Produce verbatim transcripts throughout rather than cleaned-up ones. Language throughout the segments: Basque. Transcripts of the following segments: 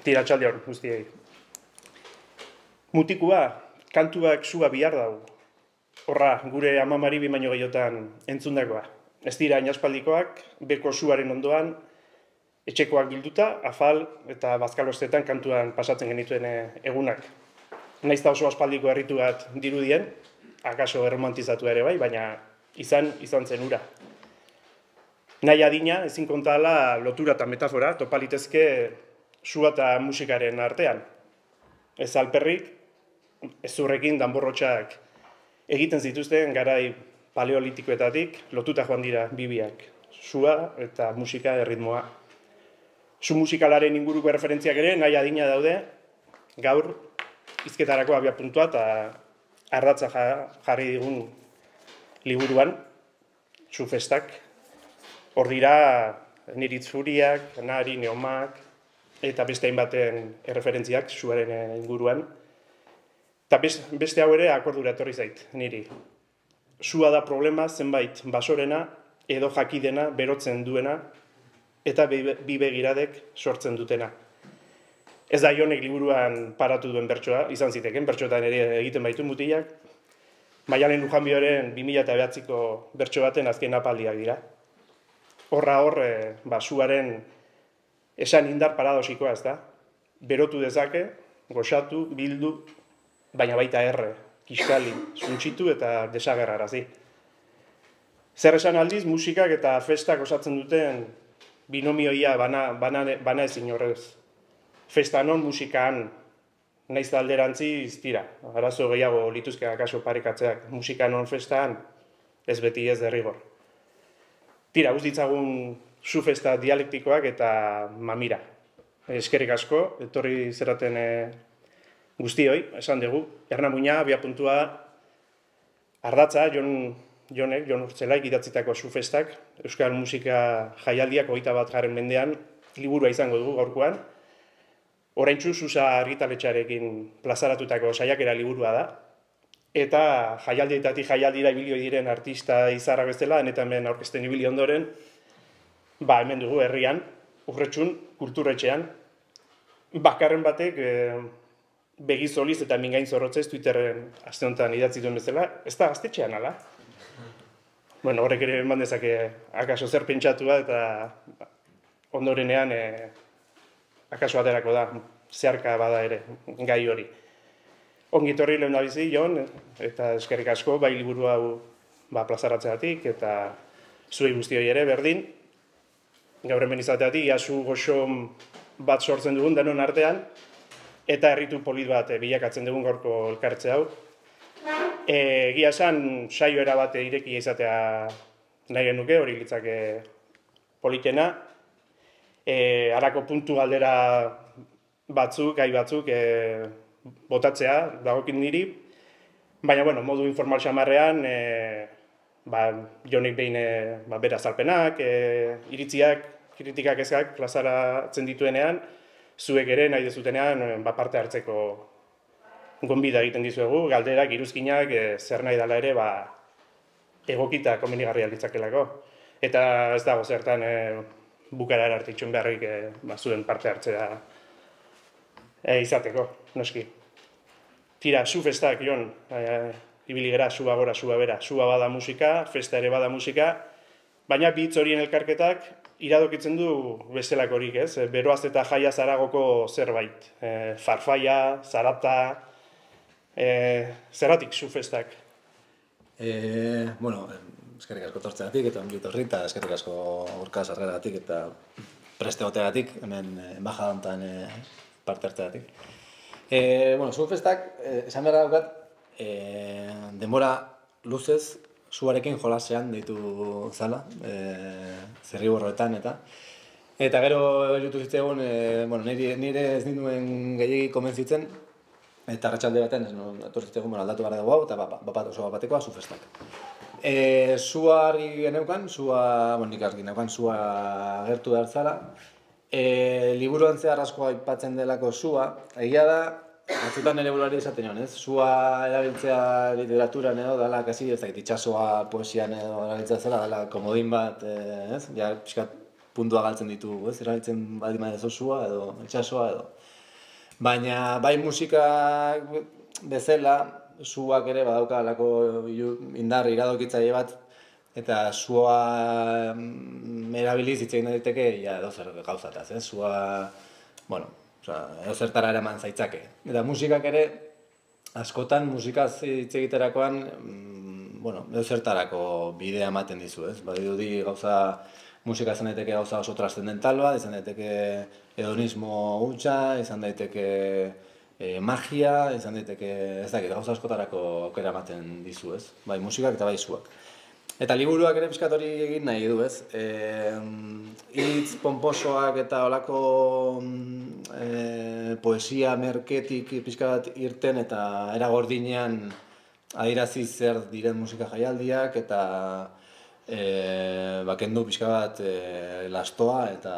Tiratxalde hor, guztiei. Mutikua, kantuak sua bihar dago. Horra, gure amamari bi baino gehiotan entzundakoa. Ez dira inaspaldikoak, beko suaren ondoan, etxekoak bilduta, afal eta bazkalostetan kantuan pasatzen genituen egunak. Naiz da oso aspaldiko herritu bat dirudien, akaso erromantizatu ere bai, baina izan, izan zen ura. Nahi adina, ezin kontala lotura eta metafora, topalitezke sua eta musikaren artean. Ez alperrik, ez zurrekin danborrotxak egiten zituzten garai paleolitikoetatik lotuta joan dira bibiak. Sua eta musika erritmoa. Su musikalaren inguruko referentziak ere nahi adina daude, gaur hizketarako abia puntua eta ardatza jarri digun liburuan, su festak. Hor dira Niritz Furiak, Nari, Neomak, eta beste hainbaten erreferentziak suaren inguruan. Eta beste hau ere akordura etorri zait, niri. Sua da problema zenbait basorena edo jakidena berotzen duena eta bi begiradek sortzen dutena. Ez da Jonek liburuan paratu duen bertsoa, izan ziteken, bertsoetan ere egiten baitu mutilak. Maialen Lujanbioren bi mila bederatziko bertso baten azken apaldiak dira. Horra hor, ba, suaren esan indar paradosikoa, ez da? Berotu dezake, goxatu, bildu, baina baita erre, kiskali, zuntxitu eta desagerrarazi. Zer esan aldiz, musikak eta festak osatzen duten binomioia bana, bana, bana ezin horrez. Festa non musikaan naiz da alderantziz tira. Arazo gehiago lituzke akaso parekatzeak musika non festaan ez beti ez derrigor. Tira, guz ditzagun su festa dialektikoak eta mamira. Eskerrik asko, etorri zeraten e, guztioi, esan dugu. Ernamuina, abia puntua, ardatza, Jon, Jonek, Jon Urtzelaik idatzitako su festak, Euskal Musika jaialdiak hogeita bat garen mendean, liburua izango dugu gaurkoan. Oraintsu Susa argitaletxearekin plazaratutako saiakera liburua da. Eta jaialdietatik jaialdira ibili diren artista izarra bezala, eta hemen aurkezten ibili ondoren, ba, hemen dugu herrian, Urretxun, kulturretxean, bakarren batek e, begizoliz eta mingain zorrotzez Twitterren aste honetan idatzi duen bezala, ez da gaztetxean, ala? Bueno, horrek ere eman dezake akaso zer pentsatua eta ondorenean e, akaso aterako da, zeharka bada ere, gai hori. Ongi etorri lehen da bizi, Jon, eta eskerrik asko, bai liburu hau ba, plazaratzeatik, eta zuei guztioi ere berdin. Gaur hemen izateatik, iazu goxo bat sortzen dugun denon artean, eta herritu polit bat e, bilakatzen dugun gaurko elkartze hau. Egia esan, saio erabate irekia izatea nahi genuke, hori litzake politena. E, harako puntu galdera batzuk, gai batzuk, e, botatzea, dagokin niri, baina, bueno, modu informal xamarrean, e, ba, Jonek behin e, ba, bera azalpenak, e, iritziak, kritikak ezak plazaratzen dituenean, zuek ere nahi dezutenean ba, parte hartzeko gonbida egiten dizuegu, galderak, iruzkinak, e, zer nahi dela ere, ba, egokita komenigarria ditzakelako. Eta ez dago zertan e, bukara arte itxun beharrik e, ba, zuen parte hartzea e, izateko, noski. Tira, su festak, Jon, e, ibili gara, sua gora, sua bera. Sua bada musika, festa ere bada musika, baina bi hitz horien elkarketak iradokitzen du bestelakorik, ez? Beroaz eta jaia zaragoko zerbait. E, farfaia, zarata, e, zeratik su festak? E, bueno, eskerrik asko tortzeatik eta ongi etorri, eta eskerrik asko aurka sarreratik eta preste goteagatik, hemen embajada honetan e, parte hartzeagatik. E, bueno, su festak, eh, esan behar daukat, eh, denbora luzez suarekin jolasean deitu zala, eh, zerriborroetan eta eta gero jutu zitzegun, eh, bueno, nire, nire ez ninduen gehiagik konbentzitzen, eta arratsalde baten, ez no, etorri zitzegun, bueno, aldatu gara dugu hau, eta bat, bat oso batekoa su festak. E, sua argi geneukan, sua, bueno, nik argi geneukan, sua agertu behar zala. E, liburuan zehar asko aipatzen delako sua, egia da, batzutan ere burari esaten joan, ez? Sua erabiltzea literaturan edo, dala, kasi, ez dakit, itxasoa poesian edo erabiltzea zela, dala, komodin bat, ez? Ja, pixkat puntua galtzen ditugu, ez? Erabiltzen baldin badezo sua edo itxasoa edo. Baina bai musikak bezala, suak ere badauka alako indar iradokitzaile bat, eta sua erabiliz hitz egin daiteke ja edozer gauzataz, eh? Sua, bueno, osea, edozertara eraman zaitzake. Eta musikak ere, askotan musikaz hitz egiterakoan, bueno, edozertarako bidea ematen dizu, ez? Badirudi gauza, musika izan daiteke gauza oso trascendental bat, izan daiteke hedonismo hutsa, izan daiteke e, magia, izan daiteke, ez dakit, gauza askotarako aukera ematen dizu, ez? Bai musikak eta bai suak. Eta liburuak ere pixkat hori egin nahi du, ez? Hitz ponposoak eta olako e, poesia merketik pixkat irten eta era gordinean adirazi zer diren musika jaialdiak eta e, bakendu pixka bat e, lastoa eta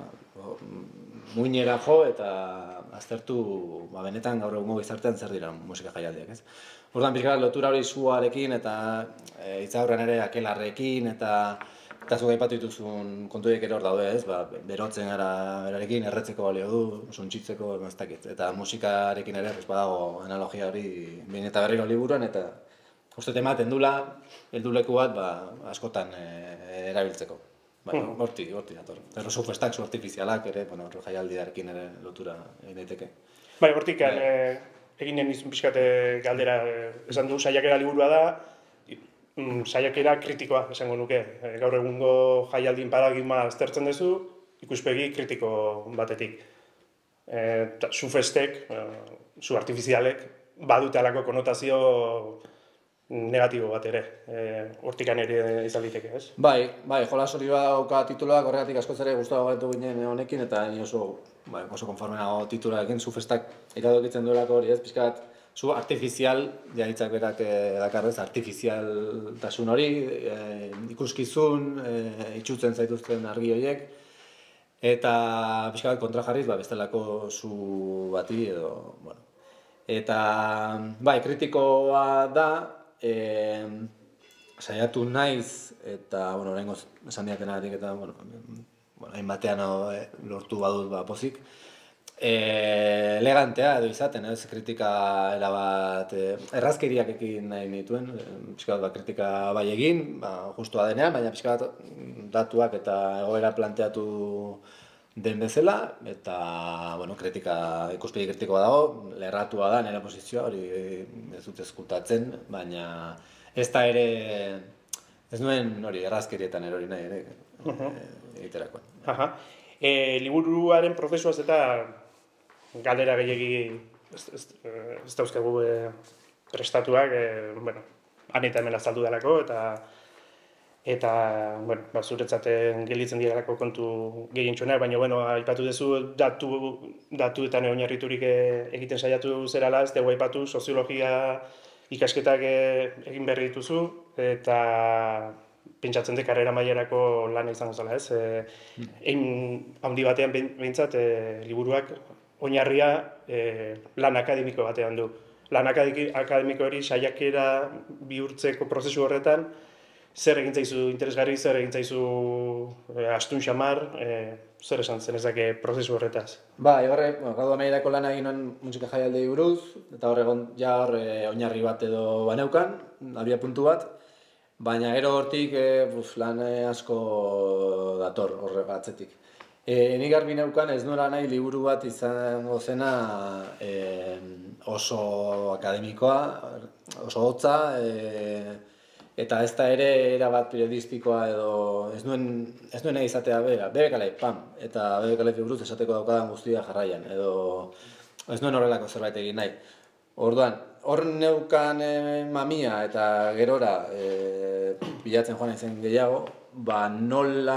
muinera jo eta aztertu ba, benetan gaur egungo gizartean zer dira musika jaialdiak, ez? Orduan pixka lotura hori suarekin eta e, hitzaurrean ere akelarrekin eta eta zuk aipatu dituzun kontuek ere hor daude, ez? Ba, berotzen gara berarekin, erretzeko balio du, suntsitzeko, ez dakit. Eta musikarekin ere ez badago analogia hori behin eta berriro liburuan eta uste ematen dula helduleku bat ba, askotan e, erabiltzeko. Bai, hortik, hortik dator. Eta zu festak, zu artifizialak ere, bueno, jaialdiarekin ere lotura egin daiteke. Bai, hortik eginen izun pixkate galdera, esan du, saiakera liburua da, saiakera kritikoa, esango nuke. Gaur egungo jaialdin paradigma aztertzen duzu, ikuspegi kritiko batetik. Zu festek, zu artifizialek, badute alako konotazio negatibo bat ere, hortikan ere izan liteke, ez? Bai, bai, jolas hori badauka tituloak, horregatik askoz ere gustago gaitu ginen honekin, eta ni oso, bai, oso konforme nago titularekin, zu festak iradokitzen duelako hori, ez, pixkat, zu artifizial, jaritzak berak dakarrez, artifizialtasun hori, ikuskizun, itxutzen zaituzten argi horiek, eta pixkat kontra jarriz, ba, bestelako zu bati edo, bueno. Eta, bai, kritikoa da, E, saiatu naiz eta, bueno, oraingoz esan diatenatik eta, bueno, bueno, hainbatean e, lortu badut ba, pozik. E, elegantea edo izaten, ez, kritika erabat, e, errazkeriak ekin nahi nituen, e, pixka bat, ba, kritika bai egin, ba, justua denean, baina pixka bat datuak eta egoera planteatu den bezala, eta, bueno, kritika, ikuspegi kritikoa dago, lerratua da nire posizioa, hori ez dut ezkutatzen, baina ez da ere, ez nuen hori errazkerietan erori nahi ere egiterakoan. Aha. E, liburuaren prozesuaz eta galdera gehiagi ez, ez, ez dauzkagu e, prestatuak, e, bueno, han eta hemen azaldu dalako, eta eta, bueno, ba, zuretzaten gelitzen direlako kontu gehientsuenak, baina, bueno, aipatu duzu datu, datuetan oinarriturik egiten saiatu zerala, ez dugu aipatu soziologia ikasketak egin berri dituzu, eta pentsatzen dut karrera mailerako lana izango zela, ez? E, Egin handi batean behintzat e, liburuak oinarria e, lan akademiko batean du. Lan akademiko hori saiakera bihurtzeko prozesu horretan, zer egin zaizu interesgarri, zer egin zaizu e, astun xamar, e, zer esan zen ezake prozesu horretaz? Bai, horre, bueno, gradu amaierako lana egin nuen musika jaialdei buruz, eta horre ja hor e, oinarri bat edo baneukan, abia puntu bat, baina gero hortik e, buf, lan asko dator horre atzetik. E, nik garbi neukan ez nola nahi liburu bat izango zena e, oso akademikoa, oso hotza, e, eta ez da ere erabat periodistikoa edo ez nuen, ez nuen nahi izatea bera, B B K Live, pam, eta B B K Live buruz esateko daukadan guztia jarraian, edo ez nuen horrelako zerbait egin nahi. Orduan, hor neukan e, mamia eta gerora e, bilatzen joan izen gehiago, ba nola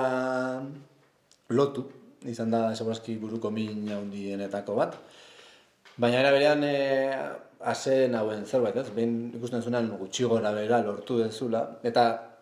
lotu, izan da segurazki buruko min handienetako bat, baina era berean e, ase nauen zerbait, ez? Behin ikusten zuenan gutxi gora bera lortu dezula, eta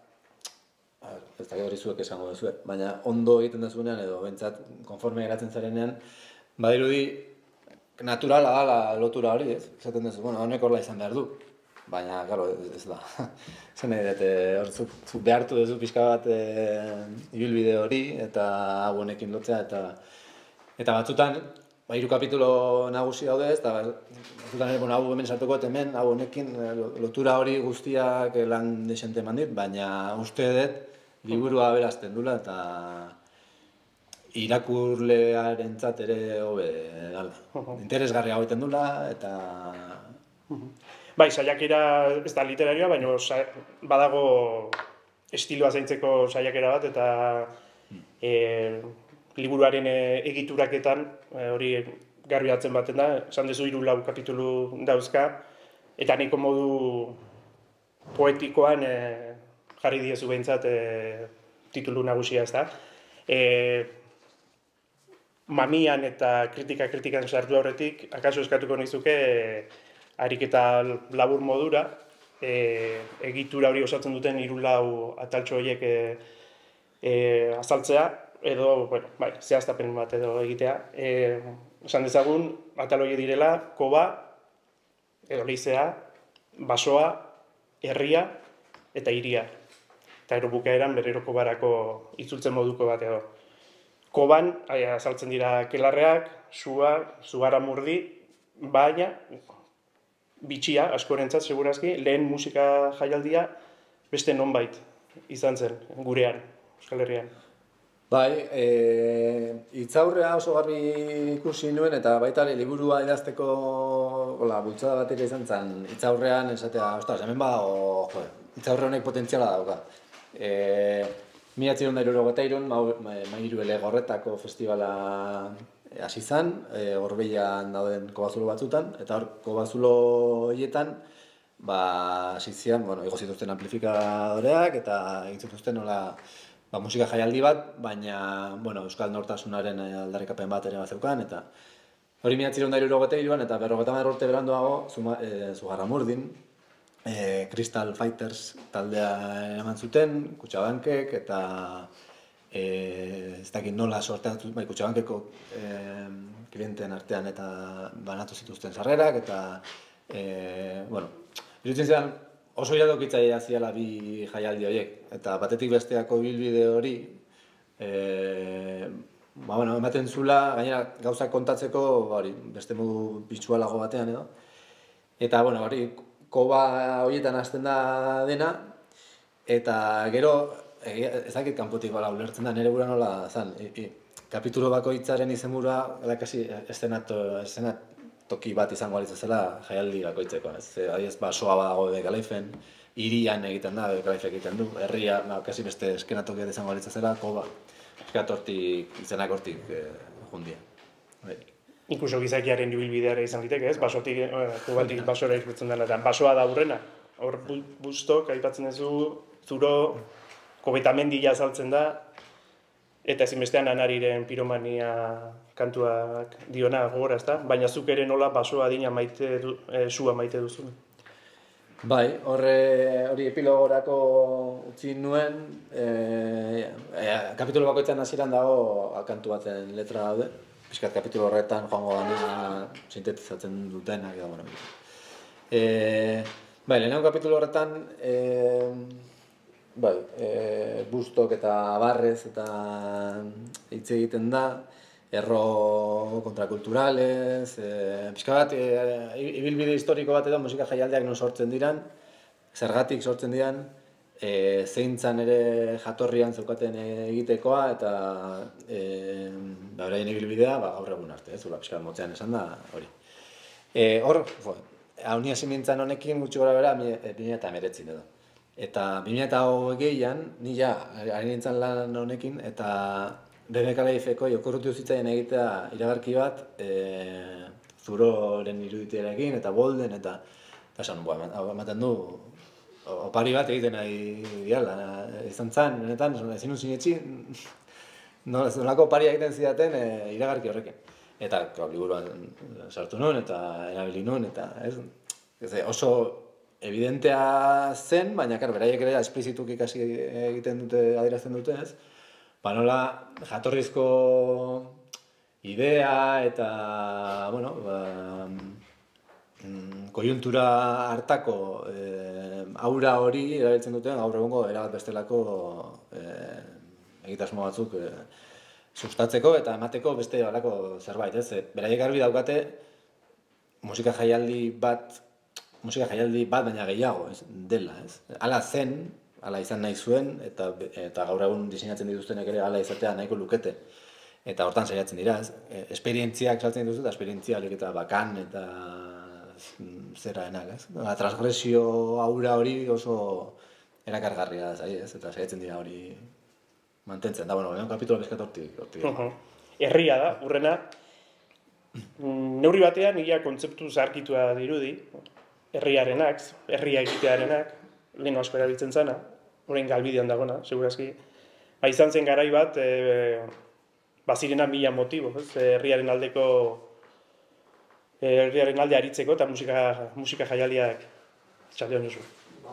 ez da hori zuek esango dezue, baina ondo egiten dezuenean edo bentsat konforme geratzen zarenean, badirudi naturala dala lotura hori, ez? Esaten duzu, bueno, honek horla izan behar du, baina, claro, ez da. Zer nahi dut, hor zu behartu duzu pixka bat ibilbide hori, eta hau honekin lotzea, eta eta batzutan ba, hiru kapitulo nagusi daude, ez, eta zutan ere, bueno, hau hemen sartuko dut hemen, hau honekin lotura hori guztiak lan desente eman dit, baina uste dut liburua berazten dula, eta irakurlearentzat ere hobe dala. Interesgarria egiten dula, eta... Bai, saiakera ez da literarioa, baina badago estiloa zaintzeko saiakera bat, eta e, liburuaren egituraketan hori garbi atzen baten da, esan dezu hiru lau kapitulu dauzka, eta nahiko modu poetikoan e, jarri diezu behintzat e, titulu nagusia, ez da. E, mamian eta kritika-kritikan sartu horretik, akaso eskatuko nizuke e, ariketa labur modura, e, egitura hori osatzen duten hiru lau ataltxo horiek e, e, azaltzea, edo, bueno, bai, zehaztapen bat edo egitea. E, esan dezagun, atal horiek direla, koba, edo leizea, basoa, herria eta hiria. Eta ero bukaeran berero kobarako itzultzen moduko bat edo. Koban, azaltzen dira kelarreak, sua, zugarra murdi, baina, bitxia, askorentzat, segurazki, lehen musika jaialdia beste nonbait izan zen, gurean, Euskal Herrian. Bai, e, hitzaurrea oso garbi ikusi nuen, eta baita liburua idazteko hola, bultzada bat ere izan zen, hitzaurrean esatea, ostras, hemen badago, jo, hitzaurre honek potentziala dauka. E, Mila txiron da hirurogeita hirun, Mairu Elegorretako festivala hasi zen, e, Gorbeian dauden kobazulo batzutan, eta hor kobazulo horietan, ba, hasi zian, bueno, igo zituzten amplifikadoreak, eta egin zituzten nola, ba, musika jaialdi bat, baina, bueno, Euskal Nortasunaren aldarrikapen bat ere bat zeukan, eta hori mila txiron da hirurogeita hiruan, eta berrogeita hamar urte beranduago, e, Zugarramurdin, E, Crystal Fighters taldea eman zuten, Kutxabankek, eta e, ez dakit nola sorteatu, bai, Kutxabankeko e, klienten artean eta banatu zituzten sarrerak, eta, e, bueno, irutzen zidan oso iradokitzailea ziala bi jaialdi horiek, eta batetik besteako ibilbide hori, e, ba, bueno, ematen zula, gainera gauzak kontatzeko, ba, hori, beste modu bitxualago batean edo, eta, bueno, hori, koba horietan hasten da dena, eta gero, ez dakit kanpotik bala ulertzen da, nire gura nola zan, e, e, kapitulo bakoitzaren izenburua, kasi eszenatoki bat izango alitzazela jaialdi bakoitzeko, ez, adiez, basoa badago bebe Galaifen, hirian egiten da, bebe Galaifek egiten du, herria, ba, kasi beste eskenatoki bat izango alitzazela, koba, eskenat hortik, izenak hortik eh, jundia. Inkluso gizakiaren ibilbideara izan liteke, ez? Basotik, kubaltik basora irkutzen dela, eta basoa da aurrena. Hor bustok, aipatzen duzu, zuro, kobetamendia azaltzen da, eta ezinbestean Anariren piromania kantuak diona gogora, ezta? Baina zuk ere nola basoa adina maite du, e, sua maite duzu. Bai, horre hori epilogorako utzi nuen, e, e, kapitulo bakoitzan hasieran dago kantu baten letra daude. Piskat kapitulo horretan joango gana sintetizatzen dutenak edo, bueno. E, bai, lehenengo kapitulo horretan, e, bai, e, bustok eta barrez eta hitz egiten da, erro kontrakulturalez, e, pixka bat, e, ibilbide historiko bat edo musika jaialdiak non sortzen diran, zergatik sortzen diran, E, zeintzan ere jatorrian zeukaten egitekoa, eta e, ba, beraien ibilbidea ba, gaur egun arte, ez, ula pixka motzean esan da, hori. E, hor, jo, hau ni hasi nintzen honekin gutxi gora bera, bi mila hemeretzi edo. Eta bi mila hogeian, ni ja, ari nintzen lan honekin, eta bebe Galaifeko jokorrutu zitzaien egitea iragarki bat, e, zuroren iruditearekin, eta bolden, eta esan, ematen du, opari bat egiten nahi diala, izan zen, benetan, ezin nun sinetxi, nolako opari egiten zidaten e, iragarki horrekin. Eta liburuan sartu nuen, eta erabili nuen, eta ez, ez, oso evidentea zen, baina kar, beraiek ere esplizituk ikasi egiten dute, adierazten dute, ez? Ba, nola jatorrizko idea eta, bueno, ba, koiuntura hartako eh, aura hori erabiltzen duten gaur egungo erabat bestelako eh, egitasmo batzuk eh, sustatzeko eta emateko beste halako zerbait, ez? Beraiek garbi daukate musika jaialdi bat, musika jaialdi bat baina gehiago, ez? Dela, ez? Hala zen, hala izan nahi zuen eta eta gaur egun diseinatzen dituztenek ere hala izatea nahiko lukete. Eta hortan saiatzen dira, ez? Esperientziak saltzen dituzu eta esperientzia horiek eta bakan eta zeraenak, ez? Ba, transgresio aura hori oso erakargarria da, zai, ez? Eta saiatzen dira hori mantentzen da, bueno, lehen kapitulo bezkat hortik. hortik. Herria da, urrena. Neurri batean, ia kontzeptu zaharkitua dirudi, herriarenak, herria egitearenak, lehen asko erabiltzen zana, orain galbidean dagona, segurazki. Ba, izan zen garai bat, e, bazirena mila motibo, ez? Herriaren aldeko, herriaren alde aritzeko eta musika, musika jaialdiak, txalde honezu.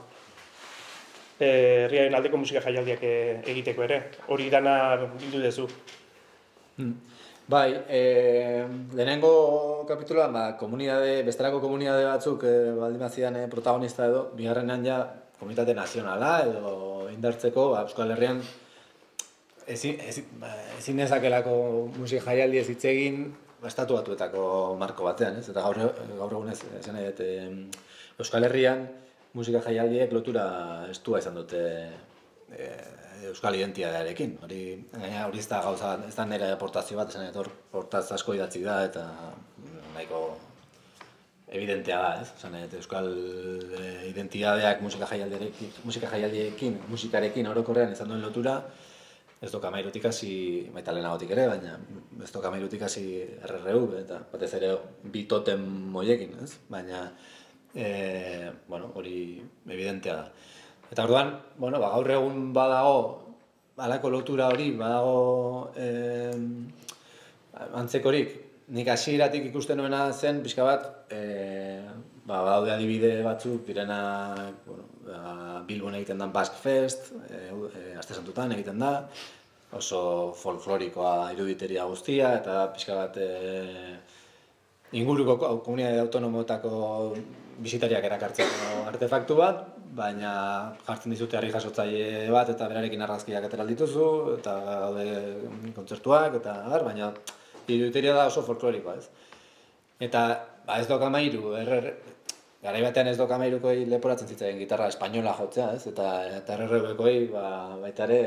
Herriaren aldeko musika jaialdiak egiteko ere, hori dana bildu dezu. Hmm. Bai, e, lehenengo kapituloan, ba, komunidade, bestelako komunidade batzuk e, baldin bazidan e, protagonista edo, bigarrenean ja komunitate nazionala edo indartzeko, ba, Euskal Herrian ezin, ezin, ba, ezin nezakelako musika jaialdi ez hitz egin estatu batuetako marko batean, ez? Eta gaur, gaur egunez, esan nahi dut, e, Euskal Herrian musika jaialdiek lotura estua izan dute e, euskal identitatearekin. Hori, gaina hori ez da gauza, ez da nire aportazio bat, esan etor, hortaz asko idatzi da eta nahiko evidentea da, ez? Esan euskal identitateak musika jaialdiekin, musika jaialdiekin, musikarekin orokorrean izan duen lotura, ez doka mairutik hasi, baita lehenagotik ere, baina ez doka mairutik hasi erre erre u, eta batez ere bi totem moiekin, ez? Baina, e, bueno, hori evidentea da. Eta orduan, bueno, ba, gaur egun badago, halako lotura hori, badago eh, antzekorik. Nik hasieratik ikusten nuena zen, pixka bat, eh, ba, badaude adibide batzuk, direnak, bueno, ba, Bilbon egiten den Basque Fest, eh, eh, Aste Santutan egiten da, oso folklorikoa iruditeria guztia, eta pixka bat eh, inguruko komunitate autonomoetako bisitariak erakartzeko artefaktu bat, baina jartzen dizute harri jasotzaile bat eta berarekin argazkiak atera dituzu, eta gaude kontzertuak, eta abar, baina iruditeria da oso folklorikoa, ez? Eta ba, ez doka mairu, errer, garai batean ez doka mairukoi leporatzen zitzaien gitarra espainola jotzea, ez? Eta eta erre erre bekoi, ba, baita ere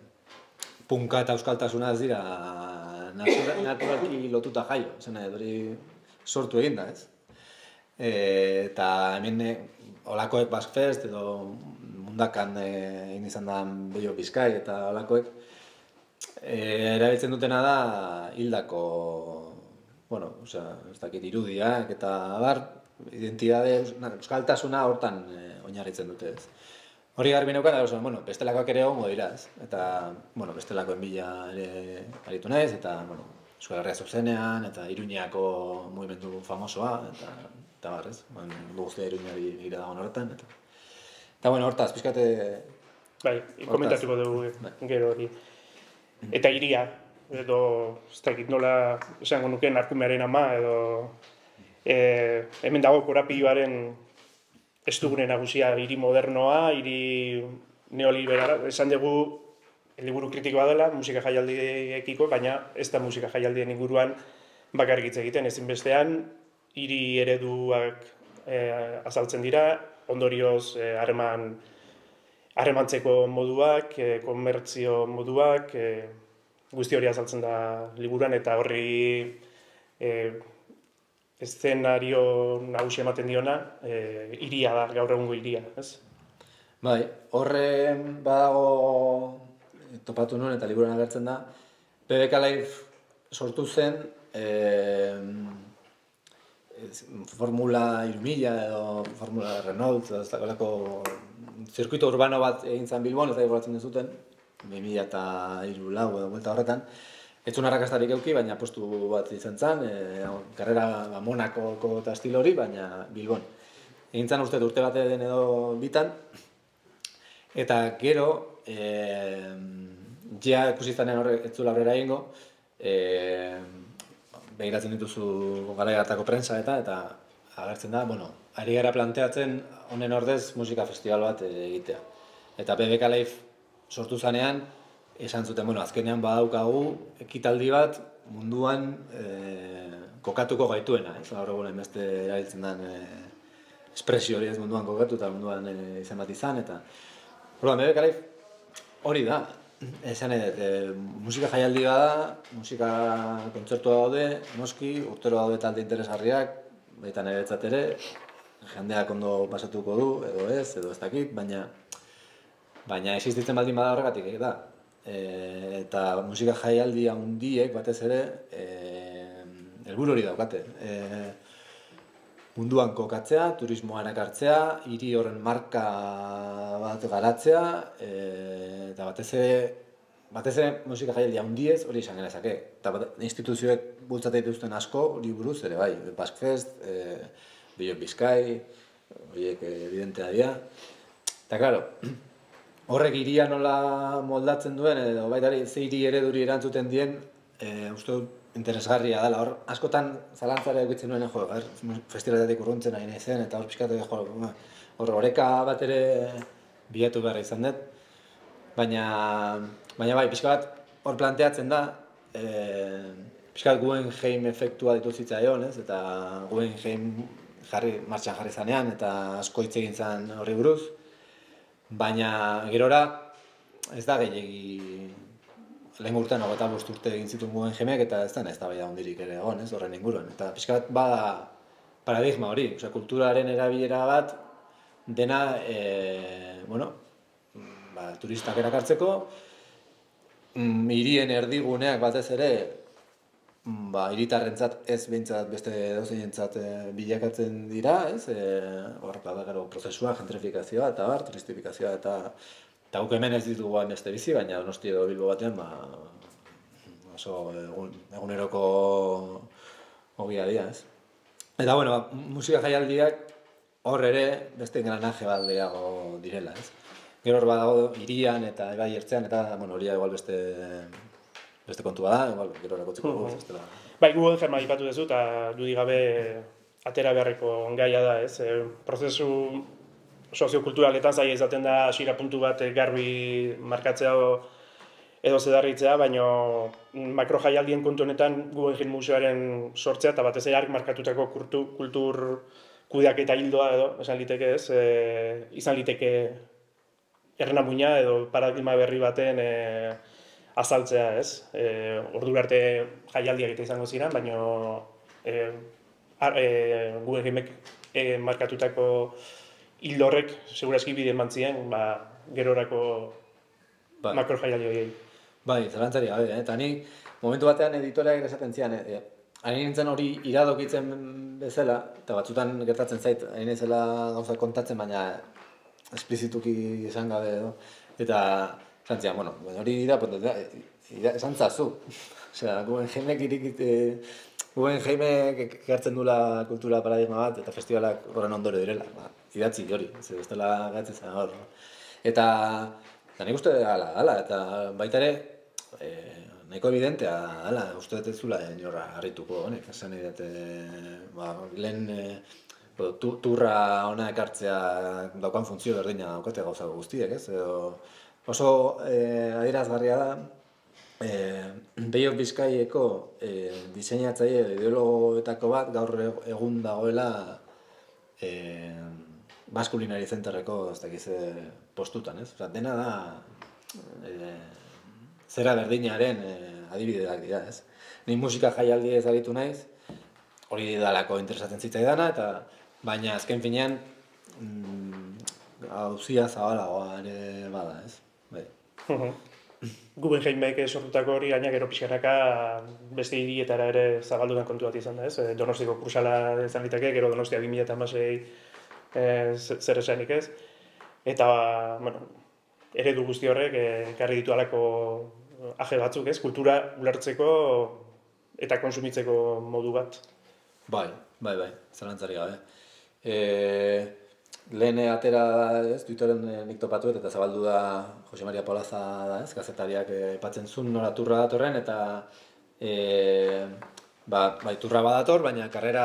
punka eta euskaltasuna ez dira natura, naturalki lotuta jaio, zen hori sortu egin da, ez? E, eta hemen olakoek Basque Fest edo mundakan egin izan da Bello Bizkai eta olakoek e, erabiltzen dutena da hildako, bueno, osea, ez dakit irudiak eta bar, identitate, euskaltasuna hortan e, oinarritzen dute, ez. Hori garbi neukan, da, bueno, bestelakoak ere egongo dira, ez. Eta, bueno, bestelakoen bila ere aritu naiz, eta, bueno, Euskal Herria zuzenean, eta Iruñako mugimendu famosoa, eta eta bar, ez? Ba, guztia Iruñari gira dagoen horretan, eta eta, bueno, hortaz, pixkate... Bai, komentatuko dugu gero hori. Eta iria, edo, ez dakit nola, esango nukeen Arkumearen ama, edo e, hemen dago korapioaren estugune nagusia, hiri modernoa, hiri neoliberala, esan dugu liburu kritikoa dela, musika jaialdiekiko, baina ez da musika jaialdien inguruan bakarrik hitz egiten, ezinbestean hiri ereduak eh, azaltzen dira, ondorioz harreman eh, harremantzeko moduak, eh, komertzio moduak, eh, guzti hori azaltzen da liburuan, eta horri eh, eszenario nagusi ematen diona, eh, hiria da, gaur egungo hiria, ez? Bai, horre badago topatu nuen eta liburuan agertzen da, B B K Live sortu zen, eh, Formula hiru mila edo Formula Renault, ez dagoelako zirkuito urbano bat egin zen Bilbon, ez da egoratzen dezuten, bi mila hiru lau edo buelta horretan. Ez zuen arrakastarik euki, baina postu bat izan zen, e, karrera Monakoko eta estilo hori, baina Bilbon. Egin zen uste urte bat den edo bitan, eta gero, e, ja ikusi zanen horrek ez zuela aurrera egingo, e, begiratzen dituzu garai hartako prentsa eta eta agertzen da, bueno, ari gara planteatzen honen ordez musika festival bat egitea. Eta B B K Live sortu zanean, esan zuten, bueno, azkenean badaukagu ekitaldi bat munduan e, kokatuko gaituena, ez? Gaur egun beste erabiltzen den e, espresio hori ez munduan kokatu eta munduan e, izan bat izan, eta orduan, bebe garaif, hori da, esan edet, e, musika jaialdi da, musika kontzertua daude, noski, urtero daude talde interesgarriak, baita niretzat ere, jendeak ondo pasatuko du, edo ez, edo ez dakit, baina baina existitzen baldin bada horregatik, da. E, eta musika jaialdi handiek batez ere e, helburu hori daukate. E, munduan kokatzea, turismoa erakartzea, hiri horren marka bat garatzea, e, eta batez ere, batez ere musika jaialdi handiez hori izan genezake. Eta bat, instituzioek bultzate dituzten asko hori buruz ere bai, Basque Fest, e, Bihot Bizkai, horiek evidentea dira. Eta claro, horrek hiria nola moldatzen duen, edo baita ze hiri ereduri erantzuten dien, e, uste dut interesgarria dela. Hor, askotan zalantzara egitzen nuen, jo, festivaletatik urruntzen nahi nahi zen, eta hor pixkatu, jo, hor oreka bat ere bilatu behar izan dut. Baina, baina bai, pixka bat hor planteatzen da, e, pixka bat Guggenheim efektua ditu zitzaion, ez? Eta Guggenheim jarri, martxan jarri zanean, eta asko hitz egin zen horri buruz. Baina gerora ez da gehiegi lehen urtean hogeita bost urte egin zituen Guggenheimek eta ez da ez da bai da hundirik ere egon, ez, horren inguruan. Eta pixka bat bada paradigma hori, osea, kulturaren erabilera bat dena, e, bueno, ba, turistak erakartzeko, mm, hirien erdiguneak batez ere, ba, hiritarrentzat ez behintzat beste edozeinentzat e, bilakatzen dira, ez? E, hor, ba, gero, prozesua, gentrifikazioa eta bar, turistifikazioa eta eta guk hemen ez ditugu beste bizi, baina Donosti edo Bilbo batean, ba, oso egun, eguneroko ogia dira, ez? Eta, bueno, ba, musika jaialdiak hor ere beste engranaje bat gehiago direla, ez? Gero hor badago hirian eta bai ertzean, eta, bueno, horia igual beste beste kontua da, igual, gero erakotziko dugu, ez dela. Bai, Guggenheim aipatu duzu, eta dudik gabe atera beharreko gaia da, ez? E, prozesu soziokulturaletan zaila izaten da hasiera puntu bat garbi markatzea edo zedarritzea, baina makro jaialdien kontu honetan Guggenheim museoaren sortzea eta batez ere ark markatutako kultur, kultur kudeaketa hildoa edo, esan liteke ez, e, izan liteke errenamuina edo paradigma berri baten e, azaltzea, ez? E, ordura arte jaialdiak eta izango ziren, baina e, e, Guggenheimek e, markatutako hildo horrek segurazki bide eman zien, ba, gerorako bai. Makro jaialdi horiei. Bai, zalantzari gabe, eh? Eta ni momentu batean editoreak esaten zian, eh? Hain nintzen hori iradokitzen bezala, eta batzutan gertatzen zait, hain nintzela gauza kontatzen, baina esplizituki izan gabe edo. Eta esan zian, bueno, hori ira, esan zazu. Osea, Guggenheimek irikit, Guggenheimek gertzen dula kultura paradigma bat, eta festivalak horren ondore direla. Ba, idatzi hori, ez dela gatzen hor. Eta, eta nik uste ala, ala, eta baita ere, e, nahiko evidentea, ala, uste dut ez zula inorra harrituko honek, esan nahi dut, ba, lehen e, tu, turra ona ekartzea daukan funtzio berdina daukate gauza guztiek, ez? Edo, oso e, adierazgarria da, e, Bihot Bizkaieko e, diseinatzaile ideologoetako bat gaur egun dagoela e, Baskulinari Zenterreko ez dakiz postutan, ez? Osa, dena da e, zera berdinaren e, adibideak dira, ez? Ni musika jaialdi ez aritu naiz, hori dalako interesatzen zitzaidana, eta baina azken finean mm, gauzia zabalagoa ere bada, ez? Bai. Guggenheimek sortutako hori gaina gero pixkanaka beste hirietara ere zabaldu den kontu bat izan da, ez? Donostiko kursala izan liteke, gero Donostia bi mila hamasei e, zer esanik ez. Eta, bueno, eredu guzti horrek ekarri ditu alako aje batzuk, ez? Kultura ulertzeko eta konsumitzeko modu bat. Bai, bai, bai, zalantzari gabe. E, lehen atera, ez, Twitteren nik topatu eta zabaldu da Jose Maria Polaza da, ez, gazetariak aipatzen zuen nora turra datorren, eta e, ba, bai, turra badator, baina karrera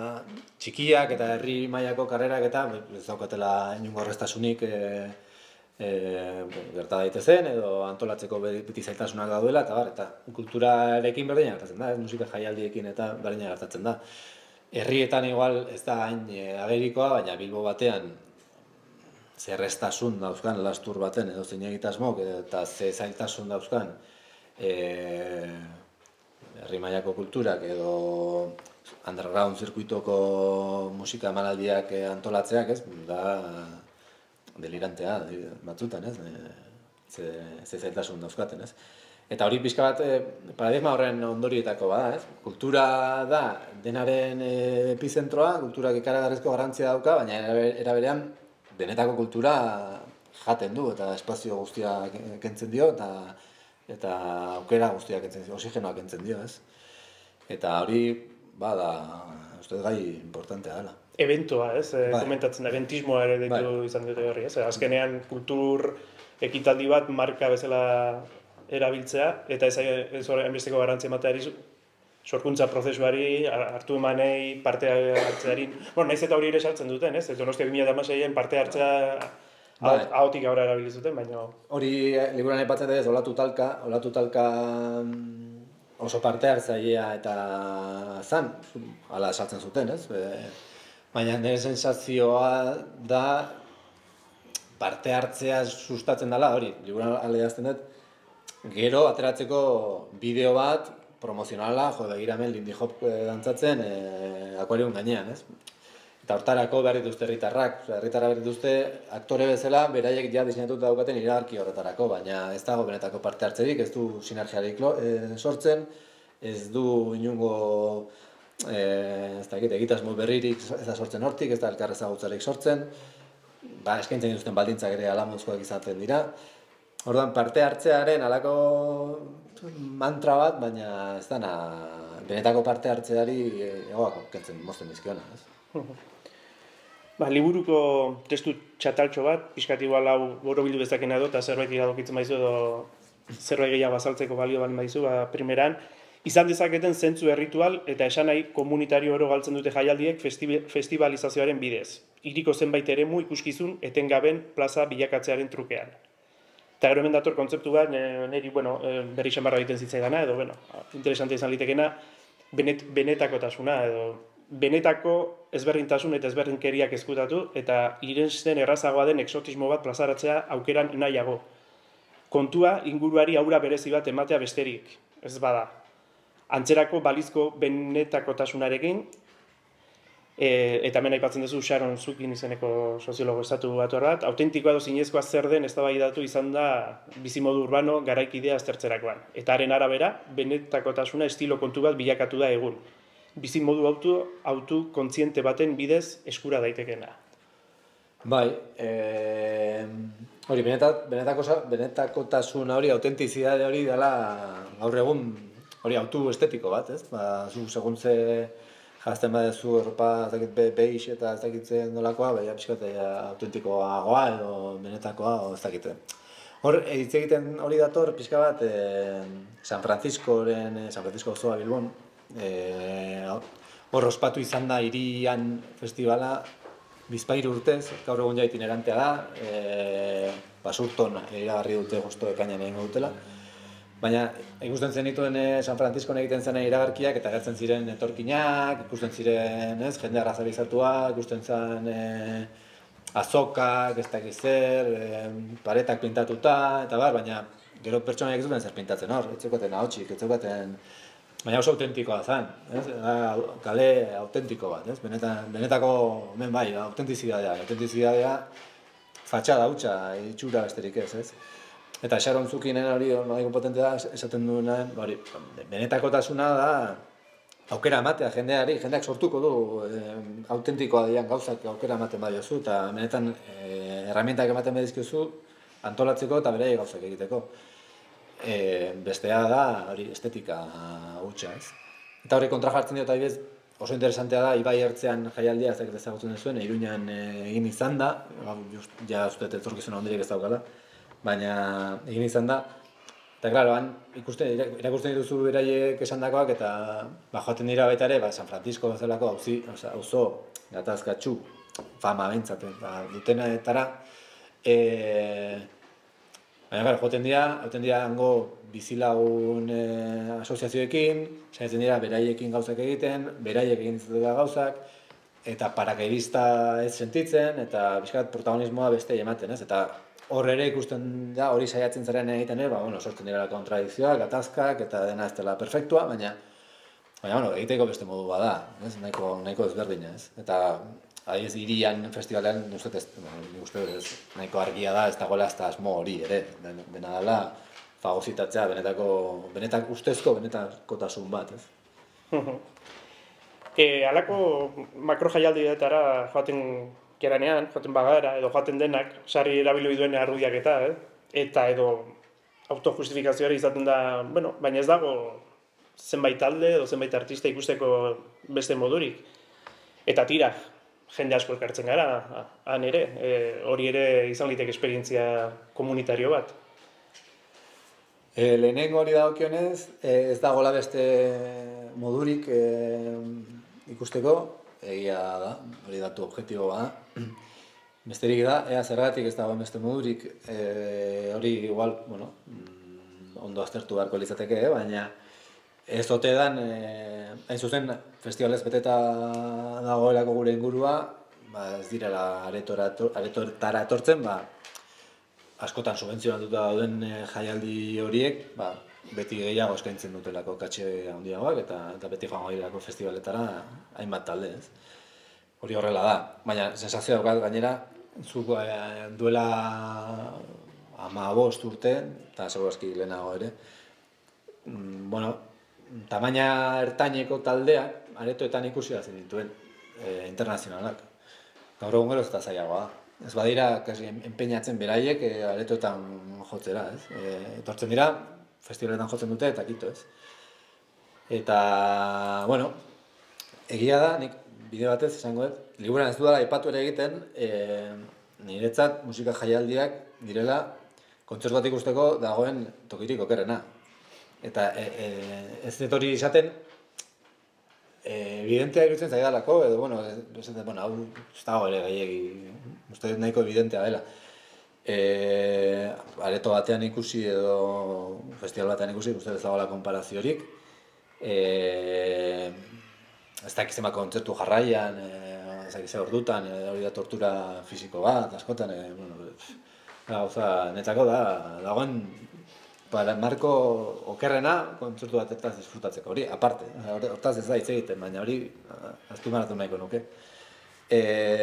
txikiak eta herri mailako karrerak eta ez daukatela inungo erreztasunik e, e, gerta daitezen edo antolatzeko beti zailtasunak daudela, eta bar, eta kulturarekin berdina gertatzen da, ez, musika jaialdiekin eta berdina gertatzen da. Herrietan igual ez da hain e, agerikoa, baina Bilbo batean zerreztasun dauzkan lastur baten edo zein egitasmok eta ze zailtasun dauzkan e, herri mailako kulturak edo underground zirkuitoko musika emanaldiak antolatzeak, ez, da delirantea batzutan, ez, ze, ze zailtasun dauzkaten, ez. Eta hori pixka bat e, paradigma horren ondorietako bada, ez. Kultura da denaren e, epizentroa, kulturak ikaragarrizko garrantzia dauka, baina era berean benetako kultura jaten du eta espazio guztia kentzen dio eta eta aukera guztia kentzen dio, oxigenoa kentzen dio, ez. Eta hori bada, uste gai importantea dela. Eventoa, ez, bai. Komentatzen da, eventismoa ere deitu bai. Izan dute horri, ez. Azkenean kultur ekitaldi bat marka bezala erabiltzea eta ez ez hainbesteko garrantzia emateari sorkuntza prozesuari, hartu emanei, parte hartzeari, bueno, naiz eta hori ere sartzen duten, ez? Donostia bi mila hamaseian parte hartzea ahotik aurra erabili zuten, baina hori liburuan aipatzen da ez, olatu talka, olatu talka oso parte hartzailea eta zan, hala sartzen zuten, ez? Baina nire sensazioa da parte hartzea sustatzen dela, hori, liburuan adierazten dut, gero ateratzeko bideo bat promozionala, jo, begira hemen Lindy Hop dantzatzen e, akuarium gainean, ez? Eta hortarako behar dituzte herritarrak, herritarra behar dituzte aktore bezala, beraiek ja diseinatuta daukaten iragarki horretarako, baina ez dago benetako parte hartzerik, ez du sinergiarik e, sortzen, ez du inungo e, ez dakit, egitasmo berririk ez da sortzen hortik, ez da elkarrezagutzarik sortzen, ba, eskaintzen dituzten baldintzak ere alamozkoak izaten dira. Orduan, parte hartzearen halako mantra bat, baina ez dana benetako parte hartzeari egoak kentzen mozten dizkiona, ez? Ba, liburuko testu txataltxo bat, pixkat igual hau borobildu bezakena edo, eta zerbait iradokitzen baizu edo zerbait gehiago azaltzeko balio bat baizu, ba, primeran, izan dezaketen zentzu erritual eta esan nahi komunitario oro galtzen dute jaialdiek festivalizazioaren bidez. Hiriko zenbait eremu ikuskizun etengaben plaza bilakatzearen trukean. Eta gero hemen dator kontzeptu bat, niri, bueno, berri xamarra egiten zitzaidana, edo, bueno, interesante izan litekena, benet, benetakotasuna, edo, benetako ezberdintasun eta ezberdinkeriak ezkutatu, eta irensten errazagoa den exotismo bat plazaratzea aukeran nahiago. Kontua, inguruari aura berezi bat ematea besterik, ez bada. Antzerako balizko benetakotasunarekin, e, eta hemen aipatzen duzu Sharon Zukin izeneko soziologo estatu batuar bat, autentikoa edo zinezkoa zer den eztabaidatu izan da bizimodu urbano garaikidea aztertzerakoan. Eta haren arabera, benetakotasuna estilo kontu bat bilakatu da egun. Bizimodu autu, autu kontziente baten bidez eskura daitekeena. Bai, e, hori, benetak, benetakotasuna hori, autentizidade hori dela gaur egun, hori autu estetiko bat, ez? Ba, zu segun ze jazten badezu erropa ez dakit beix eta ez dakitzen nolakoa, baina pixkat autentikoagoa edo benetakoa, o ez dakit. Hor, hitz egiten hori dator pixka bat e, San Franciscoren, San Francisco osoa Bilbon, e, hor ospatu izan da hirian festivala bizpahiru urtez, gaur egun ja itinerantea da, e, basurton iragarri dute justo ekainan egingo dutela. Baina ikusten zenituen San Franciscon egiten zen iragarkiak eta gertzen ziren etorkinak, ikusten ziren ez, jende arrazalizatua, ikusten zen e, azokak, ez dakiz zer, e, paretak pintatuta, eta bar, baina gero pertsonaiak ez duten zer pintatzen hor, ez zeukaten ahotsik, ez zeukaten, baina oso autentikoa zen, ez? Kale autentiko bat, ez? Benetan, benetako, hemen bai, autentizidadea, autentizidadea fatxada hutsa, itxura besterik ez, ez? Eta Sharon Zukinen hori nahiko potente da, esaten duenean, hori, benetakotasuna da aukera ematea jendeari, jendeak sortuko du e, autentikoa dian gauzak aukera ematen badiozu, eta benetan e, herramientak ematen badizkiozu antolatzeko eta beraiek gauzak egiteko. E, bestea da hori estetika hutsa, ez? Eta hori kontra jartzen diot adibidez, oso interesantea da, Ibai Ertzean jaialdia ez dakit ezagutzen duzuen, Iruñan e, egin izan da, just, ja uste etorkizuna hondirik ez daukala, baina egin izan da, eta klaro, ikusten, irakurtzen dituzu beraiek esandakoak eta ba, joaten dira baita ere, ba, San Francisco bezalako auzo gatazkatsu, fama bentzat, ba, dutenetara, E, baina, gara, joten dira, joten dira hango bizilagun e, asoziazioekin, saiatzen dira beraiekin gauzak egiten, beraiek egin dira gauzak, eta paracaidista ez sentitzen, eta bizkat protagonismoa beste ematen, ez? Eta hor ere ikusten da, hori saiatzen zaren egiten ere, ba, bueno, sortzen dira kontradikzioak, gatazkak, eta dena ez dela perfektua, baina, baina, bueno, egiteko beste modu bada, ez? Nahiko, nahiko ezberdina, ez? Eta, adiez, irian festivalean, uste ez, uste ez, nahiko argia da, ez dagoela ez da asmo hori ere, dena dela, fagozitatzea, benetako, benetak ustezko, benetakotasun bat, ez? E, alako makro jaialdietara joaten geranean, joaten bagara, edo joaten denak, sarri erabili duen argudiak eta, eh? Eta edo autojustifikazioa izaten da, bueno, baina ez dago zenbait talde edo zenbait artista ikusteko beste modurik. Eta tira, jende asko elkartzen gara, han ere, e, hori ere izan liteke esperientzia komunitario bat. E, lehenengo hori dagokionez, e, ez dagoela beste modurik e, ikusteko, egia da, hori datu objektiboa da. Besterik da, ea zergatik ez dagoen beste modurik, e, hori igual, bueno, ondo aztertu beharko litzateke, eh? Baina ez ote dan, e, hain zuzen, festivalez beteta dagoelako gure ingurua, ba, ez direla aretotara etortzen, ba, askotan subentzionatuta dauden jaialdi horiek, ba, beti gehiago eskaintzen dutelako katxe handiagoak eta, eta beti joango direlako festivaletara hainbat talde, ez? Hori horrela da, baina sensazioa daukat gainera, zuk e, duela hamabost urte, eta segurazki lehenago ere, mm, bueno, tamaina ertaineko taldeak aretoetan ikusi da zenituen e, internazionalak. Gaur egun gero ez da zailagoa da. Ez badira, kasi, enpeinatzen beraiek e, aretoetan jotzera, ez? E, etortzen dira, festivaletan jotzen dute eta kito, ez? Eta, bueno, egia da, nik bide batez esango dut, liburan ez dudala aipatu ere egiten, e, niretzat musika jaialdiak direla kontzertu bat ikusteko dagoen tokirik okerrena. Eta e, e, ez dut hori izaten, e, evidentea iruditzen zaidalako, edo, bueno, ez, ez, bueno, hau ez dago ere gehiagi, uste dut nahiko evidentea dela. E, areto batean ikusi edo festival batean ikusi, uste ez dagoela konparaziorik. E, ez dakiz ema kontzertu jarraian, e, ez dakiz ordutan, e, hori da tortura fisiko bat, askotan, e, bueno, gauza netzako da, dagoen para marko okerrena kontzertu batetaz disfrutatzeko, hori aparte, hortaz ez da hitz egiten, baina hori azpimarratu nahiko nuke. E,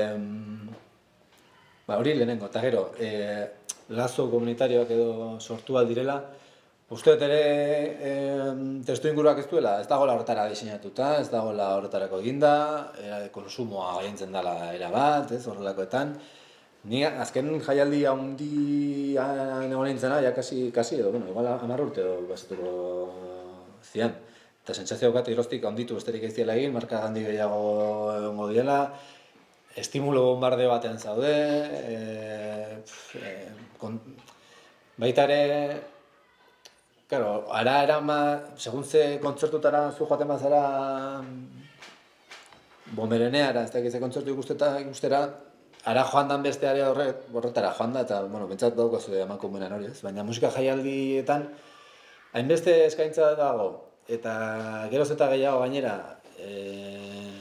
ba, hori lehenengo, eta gero, e, lazo komunitarioak edo sortu aldirela, uste dut ere e, testu inguruak ez duela, ez dagoela horretara diseinatuta, ez dagoela horretarako eginda, e, konsumoa gaientzen dela era bat, ez horrelakoetan. Ni azken jaialdi handi egon nintzena, ja kasi, kasi edo, bueno, igual hamar urte edo basatuko zian. Eta sentsazio daukat geroztik handitu besterik ez diela egin, marka handi gehiago egongo diela, estimulo bombardeo batean zaude, e, e, kon, baita ere, claro, ara erama, segun ze kontzertutara zu joaten bazara Bomereneara, ez dakiz ze kontzertu ikustera, ara joan dan beste area horret, horretara joan da, eta, bueno, bentsat dauko zu eman komunan hori, ez? Baina musika jaialdietan, hainbeste eskaintza dago, eta geroz eta gehiago gainera, e,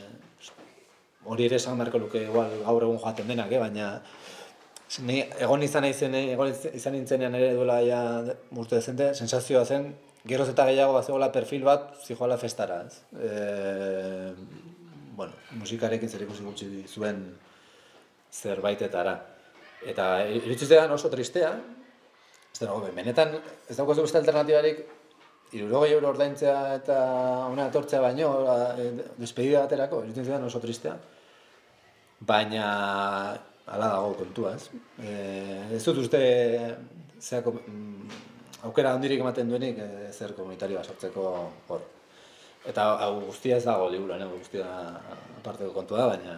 hori ere esan beharko luke igual gaur egun joaten denak, eh? Baina ni egon izan naizen, egon izan nintzenean ere duela ja urte dezente, sensazioa zen, geroz eta gehiago bazegoela perfil bat zijoala festara, ez? E, bueno, musikarekin zer ikusi gutxi zuen zerbaitetara. Eta irutziztean oso tristea, ez da, benetan ez daukazu beste alternatibarik, hirurogei euro ordaintzea eta una etortzea baino, despedida baterako, irutziztean oso tristea. Baina, hala dago kontua, ez? E, ez dut uste zeako, aukera handirik ematen duenik e, zer komunitarioa sortzeko hor. Eta hau guztia ez dago liburuan, eh? Guztia aparteko kontua da, baina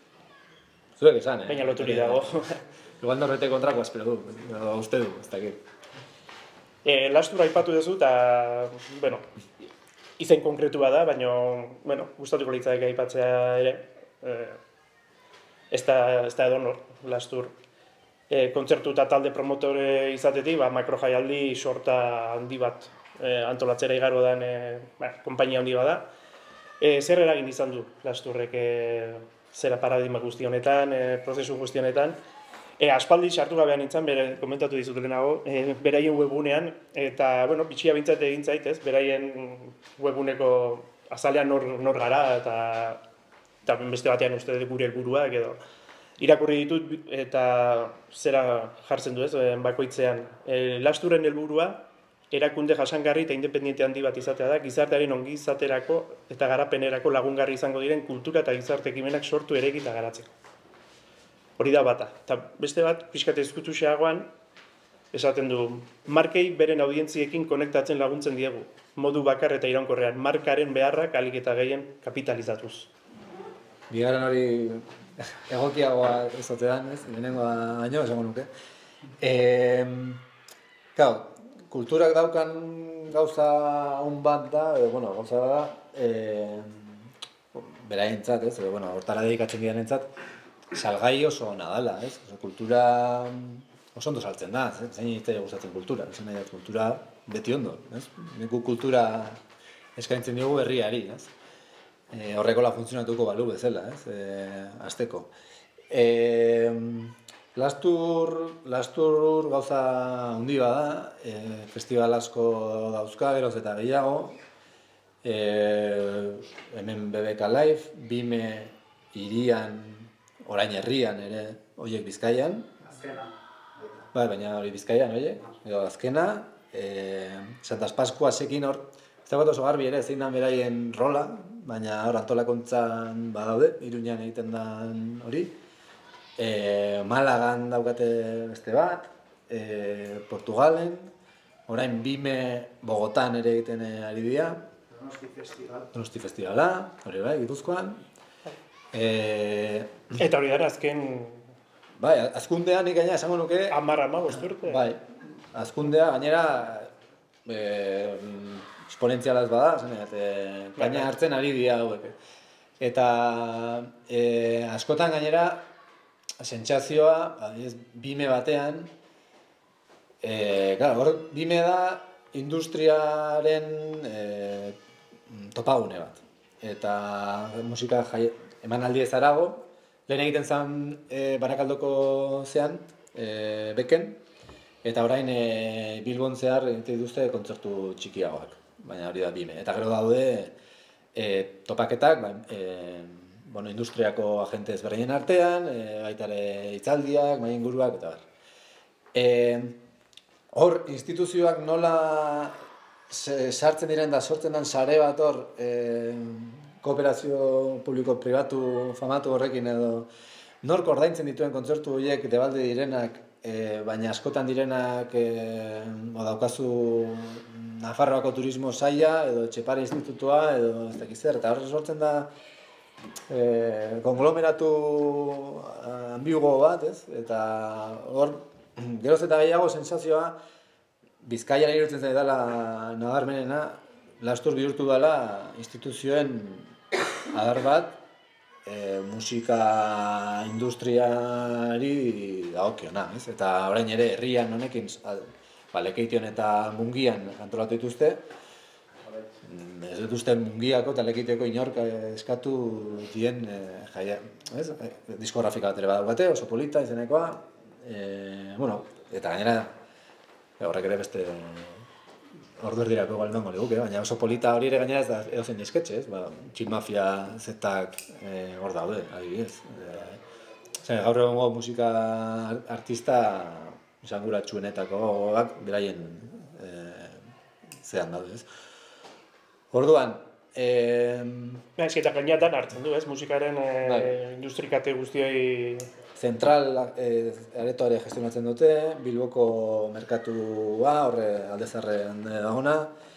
zuek esan, eh? Baina loturi dago. Igual norrete kontrakoa espero du, uste du, ez dakit. E, lastura aipatu duzu, eta, bueno, izen konkretua da, baina, bueno, gustatuko litzateke aipatzea ere. E, ez da, ez da edonor, lastur. e, kontzertu eta talde promotore izatetik, ba, makro jaialdi sorta handi bat e, antolatzera igaro den e, ba, konpainia handi bada. E, zer eragin izan du Lasturrek e, zera paradigma guzti honetan, e, prozesu guzti honetan. E, aspaldi sartu gabean nintzen, bere, komentatu dizut lehenago, e, beraien webunean, eta, bueno, bitxia bintzat egin zait, ez, beraien webuneko azalean nor, nor gara, eta, eta beste batean uste gure helburuak edo. Irakurri ditut eta zera jartzen du ez, bakoitzean. E, Lasturren helburua erakunde jasangarri eta independiente handi bat izatea da, gizartearen ongi izaterako eta garapenerako lagungarri izango diren kultura eta gizarte ekimenak sortu ereki eta garatzeko. Hori da bata. Eta beste bat, pixkat ezkutuxeagoan, esaten du, markei beren audientziekin konektatzen laguntzen diegu, modu bakar eta iraunkorrean, markaren beharrak alik eta gehien kapitalizatuz. Bigarren hori egokiagoa ezotean, ez? Lehenengoa baino, esango nuke. E, Kau, kulturak daukan gauza un bat da, edo, bueno, gauza da, e, beraientzat, ez? Edo, bueno, hortara dedikatzen direnentzat, salgai oso ona dela, ez? Oso kultura oso ondo saltzen da, ez? Zein hitzaile gustatzen kultura, esan nahi dut kultura beti ondo, ez? Nik kultura eskaintzen diogu herriari, ez? E, horrekola funtzionatuko balu bezala, ez? E, azteko. E, lastur, lastur gauza handi bada, e, festival asko dauzka, geroz eta gehiago, e, hemen B B K Live, Bime hirian, orain herrian ere, horiek Bizkaian. Azkena. Bai, baina hori Bizkaian, horiek, edo azkena, e, Santas Paskuasekin hor, ez dagoet oso garbi ere, zein da beraien rola, baina hor antolakuntzan badaude, Iruñan egiten den hori. E, Malagan daukate beste bat, e, Portugalen, orain Bime Bogotan ere egiten ari dira. Donosti Festival. Donosti Festivala, hori bai, Gipuzkoan. E, Eta hori dara azken bai, azkundean nik gaina esango nuke... Amar ama bosturte. Bai, azkundea gainera e, esponentzialaz bada, zen, e, gaina hartzen ari dira hauek. Eta e, askotan gainera sentsazioa, Bime batean, e, claro, hor Bime da industriaren e, topagune bat. Eta musika jai, emanaldi ez arago, lehen egiten zen e, Barakaldoko zean, e, beken, eta orain e, Bilbon zehar egiten dituzte kontzertu txikiagoak, baina hori da Bime. Eta gero daude e, topaketak, ba, e, bueno, industriako agente ezberdinen artean, e, baita ere hitzaldiak, mahai inguruak, eta bar. E, hor, instituzioak nola sartzen diren da sortzen den sare bat hor, e, kooperazio publiko-pribatu famatu horrekin edo nork ordaintzen dituen kontzertu horiek debalde direnak, e, baina askotan direnak e, o daukazu Nafarroako turismo saila edo Etxepare institutua edo ez dakiz zer, eta hor sortzen da e, konglomeratu ambigo bat, ez? Eta hor geroz eta gehiago sensazioa Bizkaian iruditzen zaidala nabarmenena, Lastur bihurtu dela instituzioen adar bat e, musika industriari dagokiona, ez? Eta orain ere herrian honekin, ba, Lekeition eta Mungian antolatu dituzte. Ez dut uste Mungiako eta Lekeitioko inork eskatu dien e, jaia, ez? E, diskografika bat ere badaukate, oso polita izenekoa. E, bueno, eta gainera horrek ere beste ordu erdirako igual dongo liguke, baina oso polita hori ere gainera ez da edozein disketxe, ez? Ba, Chill Mafia zetak e, hor daude, adibidez. E, gaur egongo musika artista esanguratsuenetakoak beraien e, zean daude, ez? Orduan, e, Ja, ez eta gainetan hartzen du, ez? Musikaren e, bai. industrikate guztioi... Zentral e, aretoare gestionatzen dute, Bilboko merkatua, horre aldezarren dagona,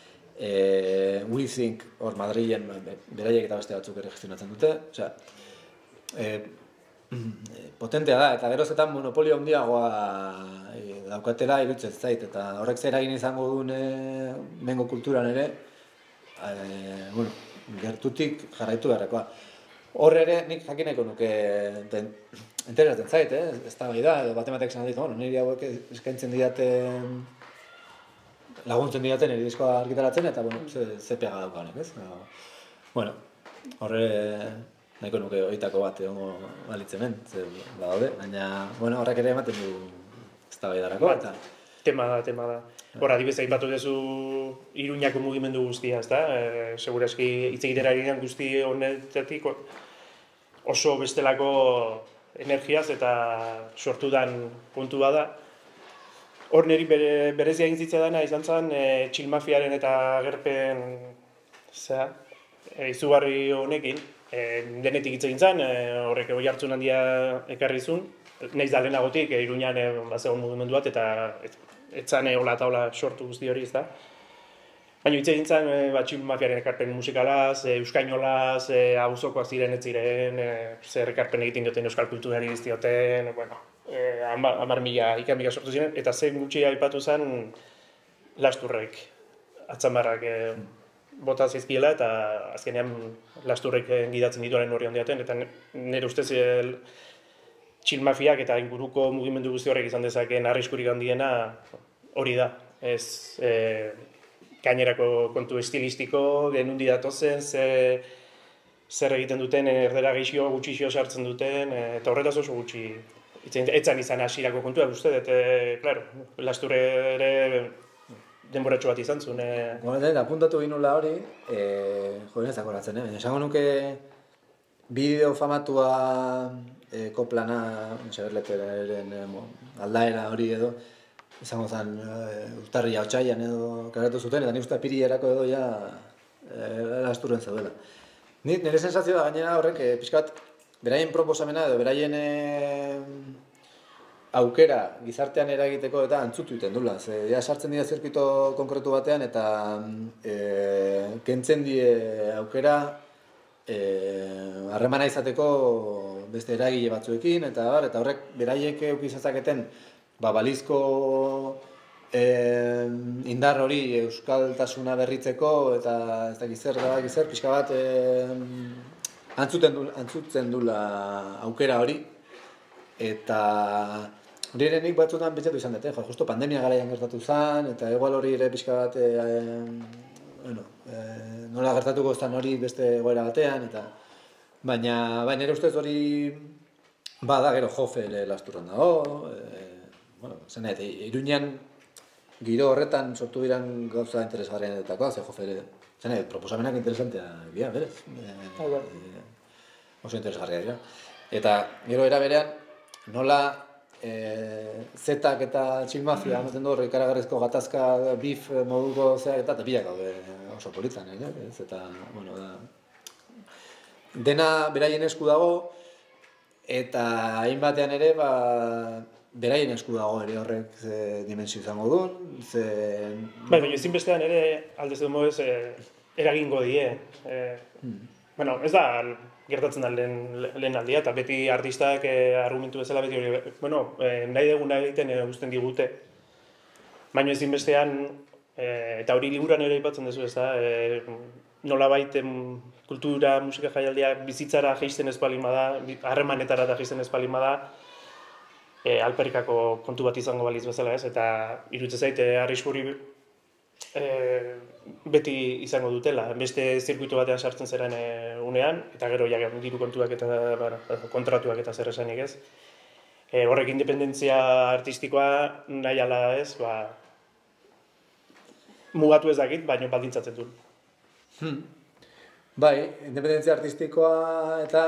e, We Think, hor Madrilen beraiek eta beste batzuk ere gestionatzen dute. Osea, e, potentea da, eta gerozetan monopolio handiagoa e, daukatela iruditzen zait, eta horrek zer eragin izango duen e, mengo kulturan ere, e, bueno, gertutik jarraitu beharrekoa. hor ere nik jakineko nuke interesatzen zait, eh? Ez da gai da, edo batematek esan dit, bueno, niri hauek eskaintzen didaten laguntzen didaten niri diskoa argitaratzen eta bueno, ze, ze pega daukanek, ez? Bueno, horre nahiko nuke horietako bat egongo balitzemen, ze badaude, baina bueno, horrek ere ematen du eztabaidarako eta tema da, tema da. Hor, adibidez aipatu duzu Iruñako mugimendu guztia, ezta? E, segurazki hitz egitera ginean guzti honetatik oso bestelako energiaz eta sortudan puntu bada. Hor niri bere, berezia egin zitzaidana izan zen e, txilmafiaren eta agerpen zera, e, izugarri honekin. E, denetik hitz egin zen, e, horrek oi hartzun handia ekarri zuen. Naiz da lehenagotik, e, Iruñan e, bazegon mugimendu bat eta et, etzan hola eta hola sortu guzti hori, ez da. Baina hitz egin zen, e, ba, txilmafiaren ekarpen musikalaz, e, euskainolaz, e, auzokoak ziren ez ziren, e, zer ekarpen egiten dioten euskal kulturari diztioten, bueno, e, hamar mila, ikan mila sortu ziren, eta zen gutxi aipatu zen Lasturrek, atzamarrak e, bota zizkiela, eta azkenean Lasturrek gidatzen dituaren hori handiaten, eta nire ustez e, txilmafiak eta inguruko mugimendu guzti horrek izan dezakeen arriskurik handiena hori da. Ez e, gainerako kontu estilistiko, genundi datozen, ze, zer egiten duten, erdera geixio, gutxixio sartzen duten, e, eta horretaz oso gutxi. Etzan izan hasierako kontua, uste, eta, klaro, Lasturre ere denboratxo bat izan zuen. E... Gomendatzen, apuntatu ginula hori, e, jo, ez dakoratzen, eh? Esango nuke bideo famatua E, koplana, Seberleteren e, aldaera hori edo, izango zen e, urtarria otsaian edo karatu zuten, eta nik uste apirillerako edo ja e, Lasturren zeudela. Nire sensazio da gainera horrek, e, pixkat, beraien proposamena edo beraien e, aukera gizartean eragiteko eta antzutu iten dula. Ze, ja, sartzen dira zirkuito konkretu batean eta e, kentzen die aukera harremana e, izateko beste eragile batzuekin, eta bar, eta horrek beraiek eukizazaketen ba, balizko e, indar hori euskaltasuna berritzeko, eta ez da gizer, da gizer, pixka bat e, antzuten du, antzutzen dula aukera hori, eta hori ere nik batzutan pentsatu izan dut, jo, justo pandemia garaian gertatu zen, eta egual hori ere pixka bat e, bueno, e, nola gertatuko zen hori beste egoera batean, eta baina, baina nire ustez hori bada gero Jofe Lasturren dago, e, bueno, zenet, Iruñan giro horretan sortu diran gauza interesgarrienetakoa, ze Jofe ere, zenet, proposamenak interesantea dira, berez, e, e, oso interesgarria dira. Eta gero era berean, nola e, zetak eta txilmafia, ematen du horre ikaragarrizko gatazka bif moduko zeak eta bilak gaude oso politzan, ez? Eta, bueno, da, dena beraien esku dago, eta hainbatean ere, ba, beraien esku dago ere horrek ze dimensio izango duen, ze... Bai, baina ezinbestean ere, aldez edo modez, e, eragingo die. E, hmm. Bueno, ez da gertatzen da lehen, lehen aldia, eta beti artistak e, argumentu bezala beti hori, bueno, e, nahi deguna egiten e, guztien digute. Baina ezinbestean, e, eta hori liburan ere aipatzen duzu, ez da, e, nola baiten kultura, musika jaialdia bizitzara jaisten ez balin bada, harremanetara da jaisten ez balin bada, e, alperikako kontu bat izango baliz bezala ez, eta iruditzen zait arriskuri e, beti izango dutela, beste zirkuitu batean sartzen zeren e, unean, eta gero ja diru kontuak eta bara, kontratuak eta zer esanik ez. E, horrek independentzia artistikoa nahi ala ez, ba, mugatu ez dakit, baina baldintzatzen du. Hmm. Bai, independentzia artistikoa eta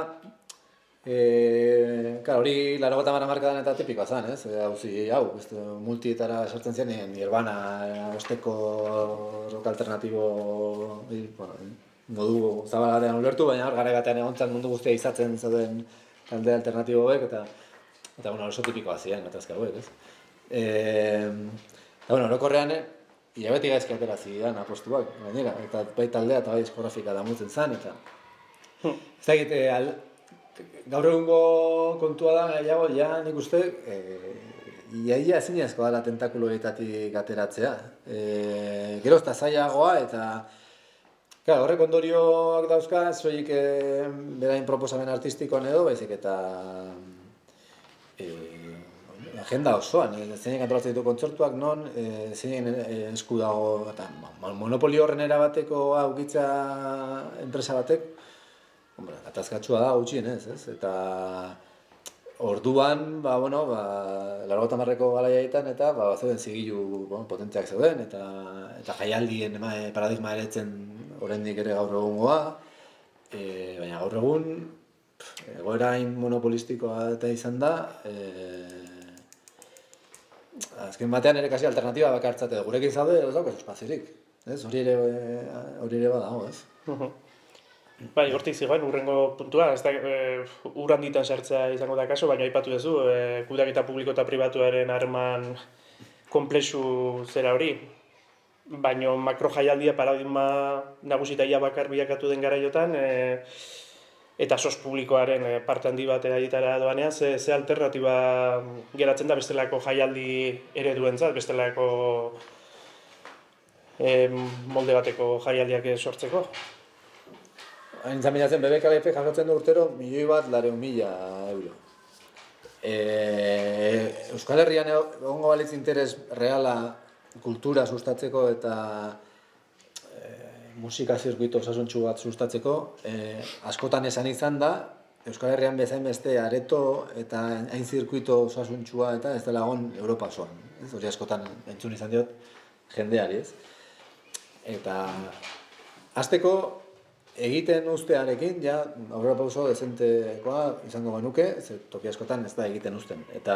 e, klar, hori laro bat amara markadan eta tipikoa zen, ez? Hauzi, hau, beste, multietara sartzen zen, Nirvana, osteko rock alternatibo, e, bueno, modu zabalatean ulertu, baina hor gara batean egontzan mundu guztia izatzen zauden talde alternatibo hauek, eta, eta bueno, oso tipikoa ziren, gatazka hauek, ez? E, eta, bueno, orokorrean, hilabeti gaizki atera zidan apostuak, gainera, eta bai taldea eta bai diskografika damutzen zen, eta... Hmm. Ez da egite, gaur egungo kontua da, gehiago, ja nik uste, e, iaia ezinezkoa dela tentakuloetatik ateratzea. E, gero ez da zailagoa, eta Claro, horrek ondorioak dauzka, ez soilik eh, berain proposamen artistikoan edo, baizik eta eh, agenda osoan, eh, zeinen antolatzen ditu kontzertuak non, eh, zeinen eh, esku dago, eta monopolio horren erabateko aukitza enpresa batek, hombre, atazkatsua da gutxien ez, ez? Eta orduan, ba, bueno, ba, laurogeita hamarreko garaiaetan eta ba, zeuden zigilu bon, potentziak zeuden, eta, eta jaialdien ema, paradigma eretzen oraindik ere gaur egungoa, e, baina gaur egun egoerain monopolistikoa eta izan da, e, azken batean ere kasi alternatiba bakartzate gurekin zaude, ez daukaz espaziorik, ez? Hori ere, hori ere badago, ez? Bai, hortik zigoen, urrengo puntua, ez da, e, ur handitan sartzea izango da kaso, baina aipatu duzu, e, kudeaketa publiko eta pribatuaren harreman konplexu zera hori, baina makro jaialdia paradigma nagusitaia bakar bilakatu den garaiotan, e, eta sos publikoaren e, parte handi bat eraitara doanean, ze, ze alternatiba geratzen da bestelako jaialdi ereduentzat, bestelako e, molde bateko jaialdiak sortzeko. Hain zaminatzen B B K F jasotzen du urtero milioi bat lareun mila euro. E, Euskal Herrian egongo balitz interes reala kultura sustatzeko eta e, musika zirkuito osasuntsu bat sustatzeko, e, askotan esan izan da, Euskal Herrian bezain beste areto eta hain zirkuito osasuntsua eta ez dela egon Europa osoan. Ez hori askotan entzun izan diot jendeari, ez? Eta hasteko egiten ustearekin, ja, aurrera pauso dezentekoa izango genuke, ze toki askotan ez da egiten usten. Eta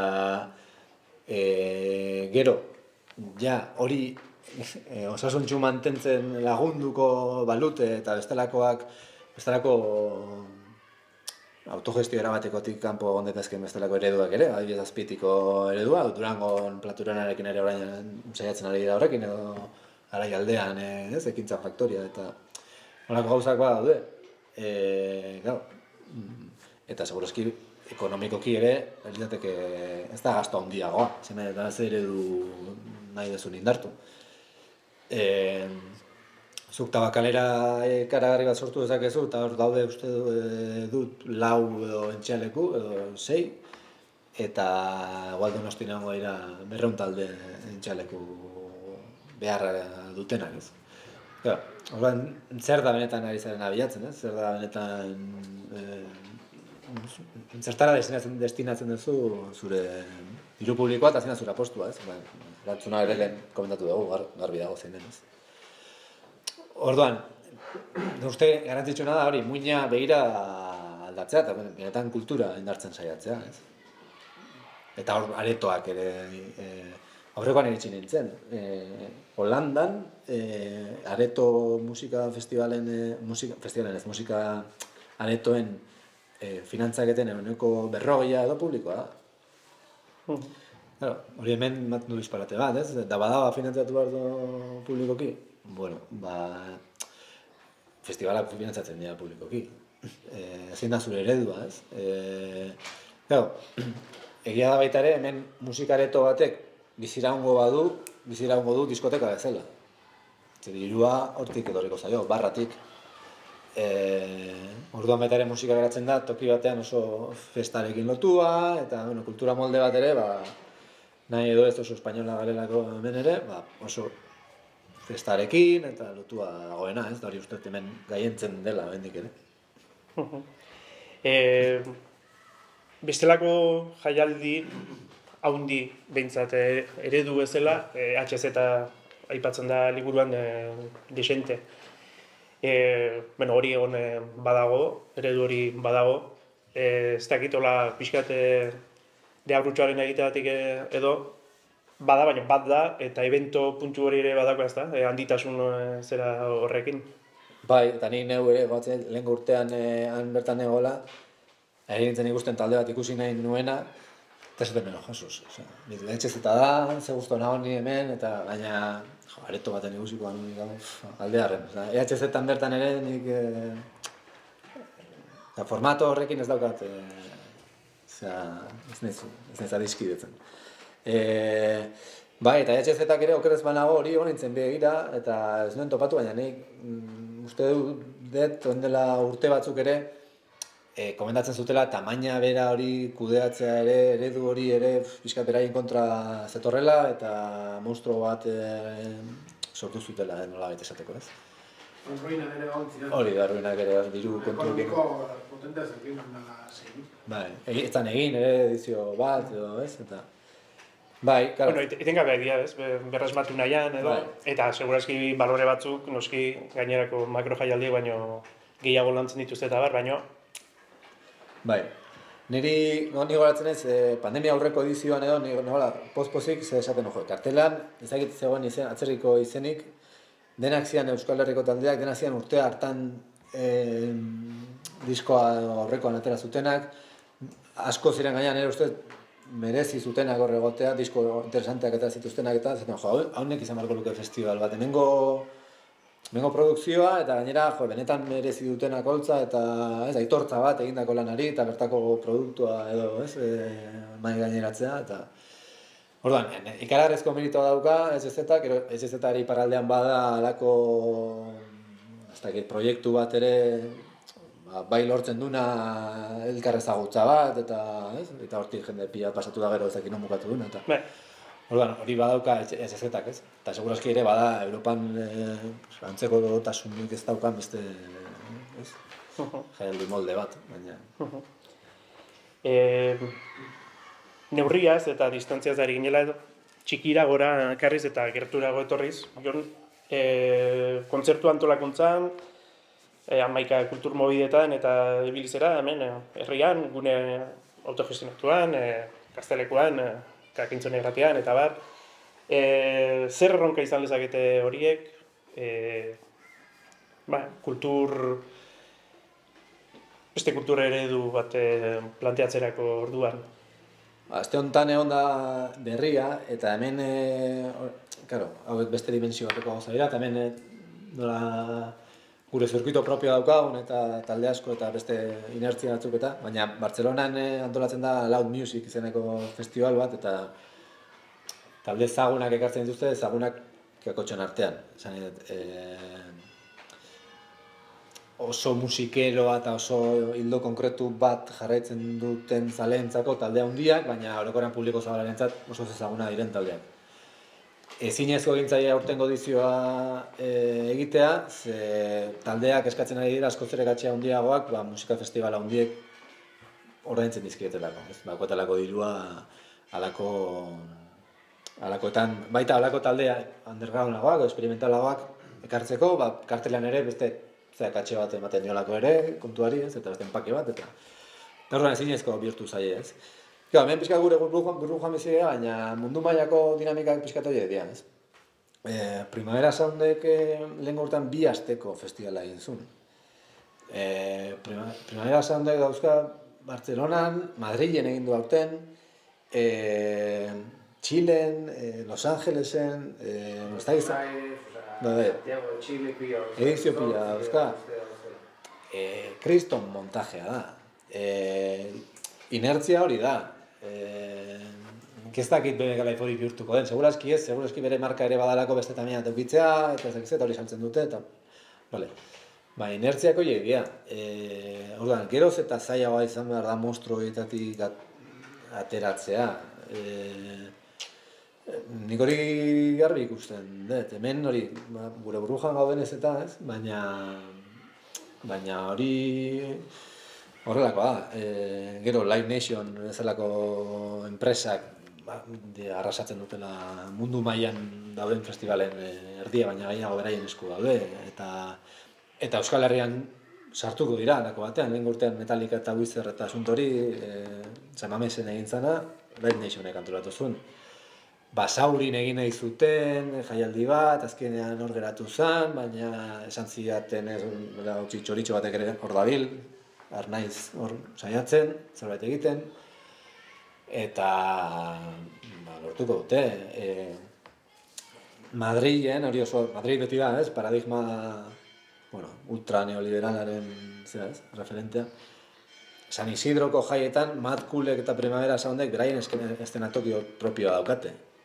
e, gero, ja, hori e, osasuntsu mantentzen lagunduko balute eta bestelakoak, bestelako autogestio erabatekotik kanpo ondetazken bestelako ereduak ere, adibidez Azpeitiko eredua, Durangon Platuranarekin ere orain saiatzen ari da horrekin, edo Araialdean, ez, Ekintza Faktoria, eta horako gauzak bada daude. E, claro, eta segurazki ekonomikoki ere, elitateke ez da gasto handiagoa, zeme da zer eredu nahi dezun indartu. E, zuk tabakalera karagarri bat sortu dezakezu, eta hor daude uste dut lau edo entxaleku, edo sei, eta igual Donostian egongo dira berrehun talde entxaleku behar dutenak, ez. Claro, orduan, zer da benetan ari zaren abiatzen, ez? Zer da benetan e, zertara destinatzen, destinatzen duzu zure diru publikoa eta zina zure apostua, ez? Erantzuna ere lehen komentatu dugu, gar, garbi dago zein den, ez? Orduan, uste garrantzitsuena da hori, muina begira aldatzea eta benetan kultura indartzen saiatzea, ez? Eta hor aretoak ere e, aurrekoan eritxin nintzen. E, Holandan, e, areto musika festivalen, e, musika, festivalen ez, musika aretoen e, finantzaketen eguneko berrogeia edo publikoa da. Mm. Claro, hori hemen ematen du disparate bat, ez? Da badaba finantzatu behar du publikoki? Bueno, ba, festivalak finantzatzen dira publikoki. E, zein da zure eredua, ez? E, claro, egia da baita ere, hemen musikareto batek biziraungo badu, biziraungo du diskoteka bezala. Zer dirua hortik edorriko zaio, barratik. E, orduan baita ere musika geratzen da, toki batean oso festarekin lotua, eta bueno, kultura molde bat ere, ba, nahi edo ez oso espainola garelako hemen ere, ba, oso festarekin eta lotua dagoena, ez da hori uste hemen gaientzen dela bendik ere. e, bestelako jaialdi haundi behintzat eredu bezala, e, H Z aipatzen da liburuan e, desente. E, bueno, hori egon e, badago, eredu hori badago, e, ez dakitola pixkat e, deabrutxoaren egiteatik edo, bada, baina bat da, eta evento puntu hori ere badako ez da, e, handitasun e, zera horrekin. Bai, eta nik neu ere, batzen, lehen urtean e, han bertan egola, egin nintzen ikusten talde bat ikusi nahi nuena, eta ez dut meno, Jesus. Etxez eta da, ze guztu nago ni hemen, eta baina jo, areto baten igusikoa nuen aldearen. E H Z-tan bertan ere, nik e, formato horrekin ez daukat, e, zera, ez nezu, ez nezu adiskidetzen. E, Bai, eta H Z-ak ere okerez banago hori egon nintzen begira, eta ez nuen topatu, baina nik mm, uste dut, ondela urte batzuk ere, e, komendatzen zutela, tamaina bera hori kudeatzea ere, eredu hori ere, pixkat beraien kontra zetorrela, eta monstruo bat e, sortu zutela, eh, nola baita esateko, ez? Ruinak ere egon ziren. Hori da, ruinak ere diru kontuekin. Ekonomiko potentea zekin dela zein. Bai, ez egin ere edizio bat, edo, ez? Eta... Bai, claro. Bueno, etengabeak dira, ez? Berresmatu nahian edo, bai. Eta segurazki balore batzuk, noski gainerako makro jaialdiek baino gehiago lantzen dituzte eta bar, baino. Bai. Niri, no, nigo garatzen ez, eh, pandemia aurreko edizioan edo, nigo, nola, post-pozik, ze esaten jo, kartelan, ezagit zegoen izen, atzerriko izenik, denak zian Euskal Herriko taldeak, denak zian urtea hartan eh, diskoa aurrekoan atera zutenak, asko ziren gainean ere uste, merezi zutenak hor egotea, disko interesanteak eta zituztenak eta zaten, jo, haunek izan marko luke festival bat, hemengo, hemengo produkzioa eta gainera, jo, benetan merezi dutenak holtza eta ez, aitortza bat egindako lanari eta bertako produktua edo, ez, e, mai gaineratzea eta orduan, ikaragarrizko meritoa dauka, ez ez-etak, ez ez-etari iparraldean bada alako ez dakit, proiektu bat ere ba, bai lortzen duna elkar ezagutza bat, eta, ez? Eta hortik jende pila pasatu da gero ezakin non bukatu duna, eta... Bai. Orduan, hori badauka ez ez-etak, ez? Eta segurazki ere bada, Europan eh, antzeko dotasunik ez daukan beste, ez? Jaialdi molde bat, baina... E, neurriaz eta distantziaz ari ginela edo, txikira gora ekarriz eta gerturago etorriz. Jon, e, kontzertu antolakuntzan, E, hamaika kultur mobidetan eta ibilizera hemen e, herrian, gune autogestionatuan, e, gaztelekuan, e, kakintzon erratean eta bar. E, zer erronka izan lezakete horiek, e, ba, kultur, beste kultur eredu bat e, planteatzerako orduan? Aste honetan egon da berria, eta hemen, e, claro, hauek beste dimensio bateko gauza dira, eta hemen e, nola... gure zirkuito propio daukagun eta talde asko eta beste inertzia batzuk eta, baina Bartzelonan antolatzen da Loud Music izeneko festival bat eta talde ezagunak ekartzen dituzte, ezagunak kakotxon artean. Esan e, oso musikeroa eta oso hildo konkretu bat jarraitzen duten zaleentzako talde handiak, baina orokorrean publiko zabalarentzat oso ezaguna diren taldeak. Ezinezko egintzaile aurtengo edizioa e, egitea, ze taldeak eskatzen ari dira askoz ere gatxea handiagoak, ba, musika festivala handiek ordaintzen dizkietelako, ez? Bakoetalako dirua alako alakoetan, baita alako taldea undergroundagoak, experimentalagoak ekartzeko, ba, kartelean ere beste zera katxe bat ematen diolako ere, kontuari, ez? Eta beste enpake bat, eta orduan ezinezko bihurtu zaie, ez? Gau, hemen pixka gure burruan bizigea, baina mundu mailako dinamikak pixkatu dira, ez? E, Primavera Soundek e, lehen urtean bi asteko festivala egin zuen. E, prima, Primavera Soundek dauzka Bartzelonan, Madrilen egin du aurten, e, Txilen, e, Los Angelesen, e, no está izan? Edizio pila dauzka. E, Kriston montajea da. E, inertzia hori da. Eh, ez dakit bere galaif hori bihurtuko den, segurazki ez, segurazki bere marka ere badalako beste tamian teukitzea, eta ez eta hori saltzen dute, eta... Vale. Ba, inertziako jegia. E, orduan, geroz eta zailagoa izan behar da monstruoetatik ateratzea. E, nik hori garbi ikusten dut, hemen hori, ba, gure burrujan gauden ez eta ez, baina... Baina hori... Horrelakoa da, e, gero Live Nation bezalako enpresak ba, arrasatzen dutela mundu mailan dauden festivalen erdia, baina gehiago beraien esku daude. Eta, eta Euskal Herrian sartuko dira, lako batean, lehen urtean Metallica eta Wizard eta asuntori e, Zamamesen egin zana, Live Nationek antolatu zuen. Basaurin egin nahi zuten, jaialdi bat, azkenean hor geratu zen, baina esan zidaten ez, txoritxo batek ere hor dabil, Arnaiz hor saiatzen, zerbait egiten, eta ba, lortuko dute. E, Madrilen, hori oso, Madrid beti da, ez, paradigma bueno, ultra neoliberalaren zera, ez, referentea. San Isidroko jaietan, Mad Coolek eta Primavera Soundek beraien eskenatoki propioa daukate.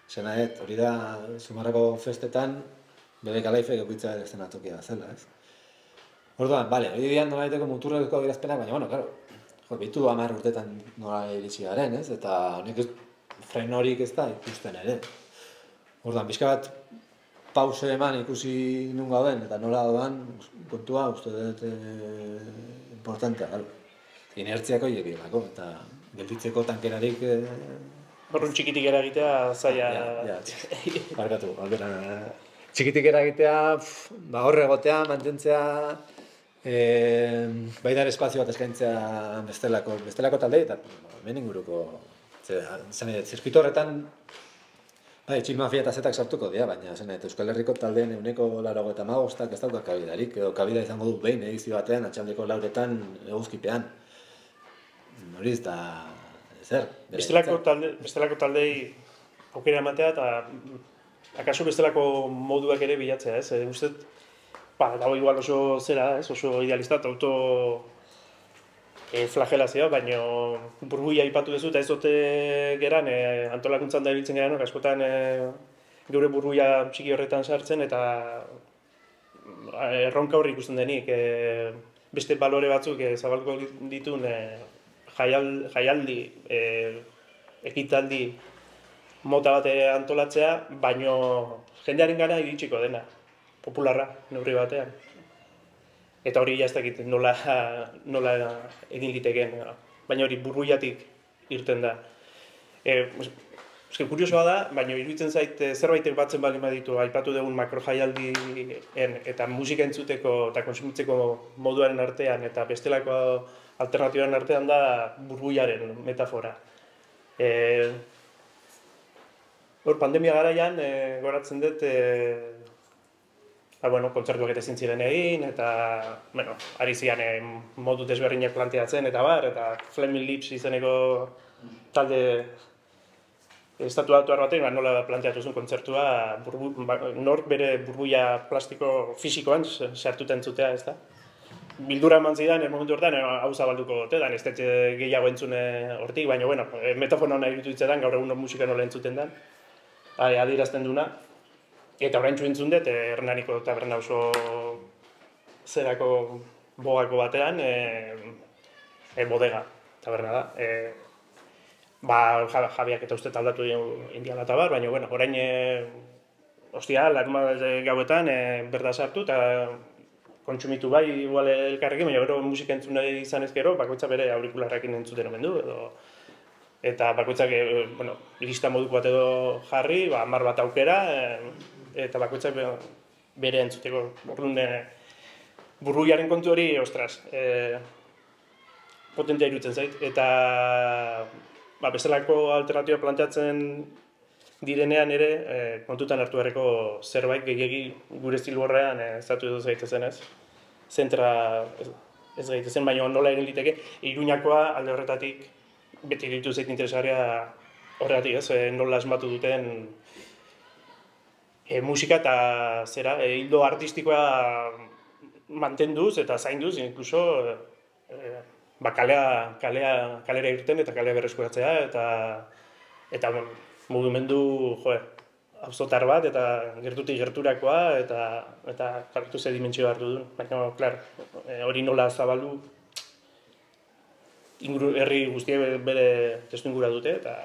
Zenaet, hori da, Zumarrako festetan, Bebek Alaife gokitza eszenatokia zela, ez? Orduan, bale, hori dian nola daiteko muturreko adierazpenak, baina, bueno, claro, jo, bitu hamar urtetan nola iritsi garen, ez? Eta honek ez, freno horik ez da ikusten ere. Orduan, pixka bat pause eman ikusi nun gauden, eta nola doan, kontua, uste dut eh, importantea, galo. Inertziako horiek direlako, eta gelditzeko tankerarik... Eh, Horren txikitik eragitea zaila... Ja, ja, barkatu, aldera. Txikitik eragitea, ba horre egotea, mantentzea, e, baita espazio bat eskaintzea bestelako, bestelako talde, eta hemen inguruko, zen edo, zirkuito horretan, bai, Chill Mafia eta Zetak sartuko dira, baina zen edo, Euskal Herriko taldeen euneko laro eta magostak ez dauka kabidarik, edo kabida izango du behin edizio batean, atxaldeko lauretan eguzkipean. Hori ez da, zer? Bestelako, talde, bestelako taldei aukera ematea eta akaso bestelako moduak ere bilatzea, ez? E, Uztet, ba, dago igual oso zera, ez? Oso idealista eta auto e, flagelazioa, baina burbuia aipatu duzu eta ez dute geran e, antolakuntzan da ibiltzen geran, askotan e, geure burbuia txiki horretan sartzen eta erronka horri ikusten denik. E, beste balore batzuk e, zabalduko ditun e, Jaial, jaialdi, e, ekitaldi mota bat antolatzea, baino jendearen gara iritsiko dena, popularra, neurri batean. Eta hori ja ez dakit nola, nola egin litekeen, baina hori burbuiatik irten da. E, eske kuriosoa da, baina iruditzen zait zerbaitek batzen baldin baditu, aipatu dugun makrojaialdien eta musika entzuteko eta konsumitzeko moduaren artean eta bestelako alternatibaren artean da burbuiaren metafora. E, hor, pandemia garaian, e, goratzen dut, e, ba, bueno, kontzertuak eta ezin ziren egin, eta, bueno, ari zian e, modu desberdinak planteatzen, eta bar, eta Flaming Lips izeneko talde estatu batuar batean, ba, nola planteatu zuen kontzertua, burbu, ba, nor bere burbuia plastiko fisikoan sartuta entzutea, ez da? Bildura eman zidan, momentu hortan, hau zabalduko dute, dan ez dut gehiago entzune hortik, baina, bueno, metafona hona irutu ditzetan, gaur egun musika nola entzuten den, adierazten duna. Eta oraintxu entzun dut, Hernaniko taberna oso zerako bogako batean, e, e, bodega taberna da. E, ba, jabiak eta uste aldatu indiala eta bar, baina, bueno, orain, e, ostia, laruma gauetan, e, berda sartu, eta kontsumitu bai, igual elkarrekin, baina gero musika entzun nahi izan ez gero, bakoitza bere aurikularrekin entzuten omen du, edo... Eta bakoitzak, e, bueno, lista moduko bat edo jarri, ba, hamar bat aukera, e, eta bakoitzak bere entzuteko. Orduan, e, burbuiaren kontu hori, ostras, e, potentea iruditzen zait. Eta, ba, bestelako alternatiba planteatzen direnean ere, e, kontutan hartu beharreko zerbait gehiegi gure estilu horrean e, zatu edo zaitezen ez. Zentra ez, ez gaitezen, baina nola egin liteke, Iruñakoa alde horretatik beti ditu zait interesgarria horregatik ez, e, nola asmatu duten e, musika eta zera, e, hildo artistikoa mantenduz eta zainduz, inkluso e, ba, kalea, kalea, kalera irten eta kalea berreskuratzea eta eta bueno, mugimendu, joe, auzotar bat eta gertutik gerturakoa eta eta jarritu ze dimentsio hartu duen. Baina, klar, hori nola zabaldu inguru herri guztiek bere testu ingura dute eta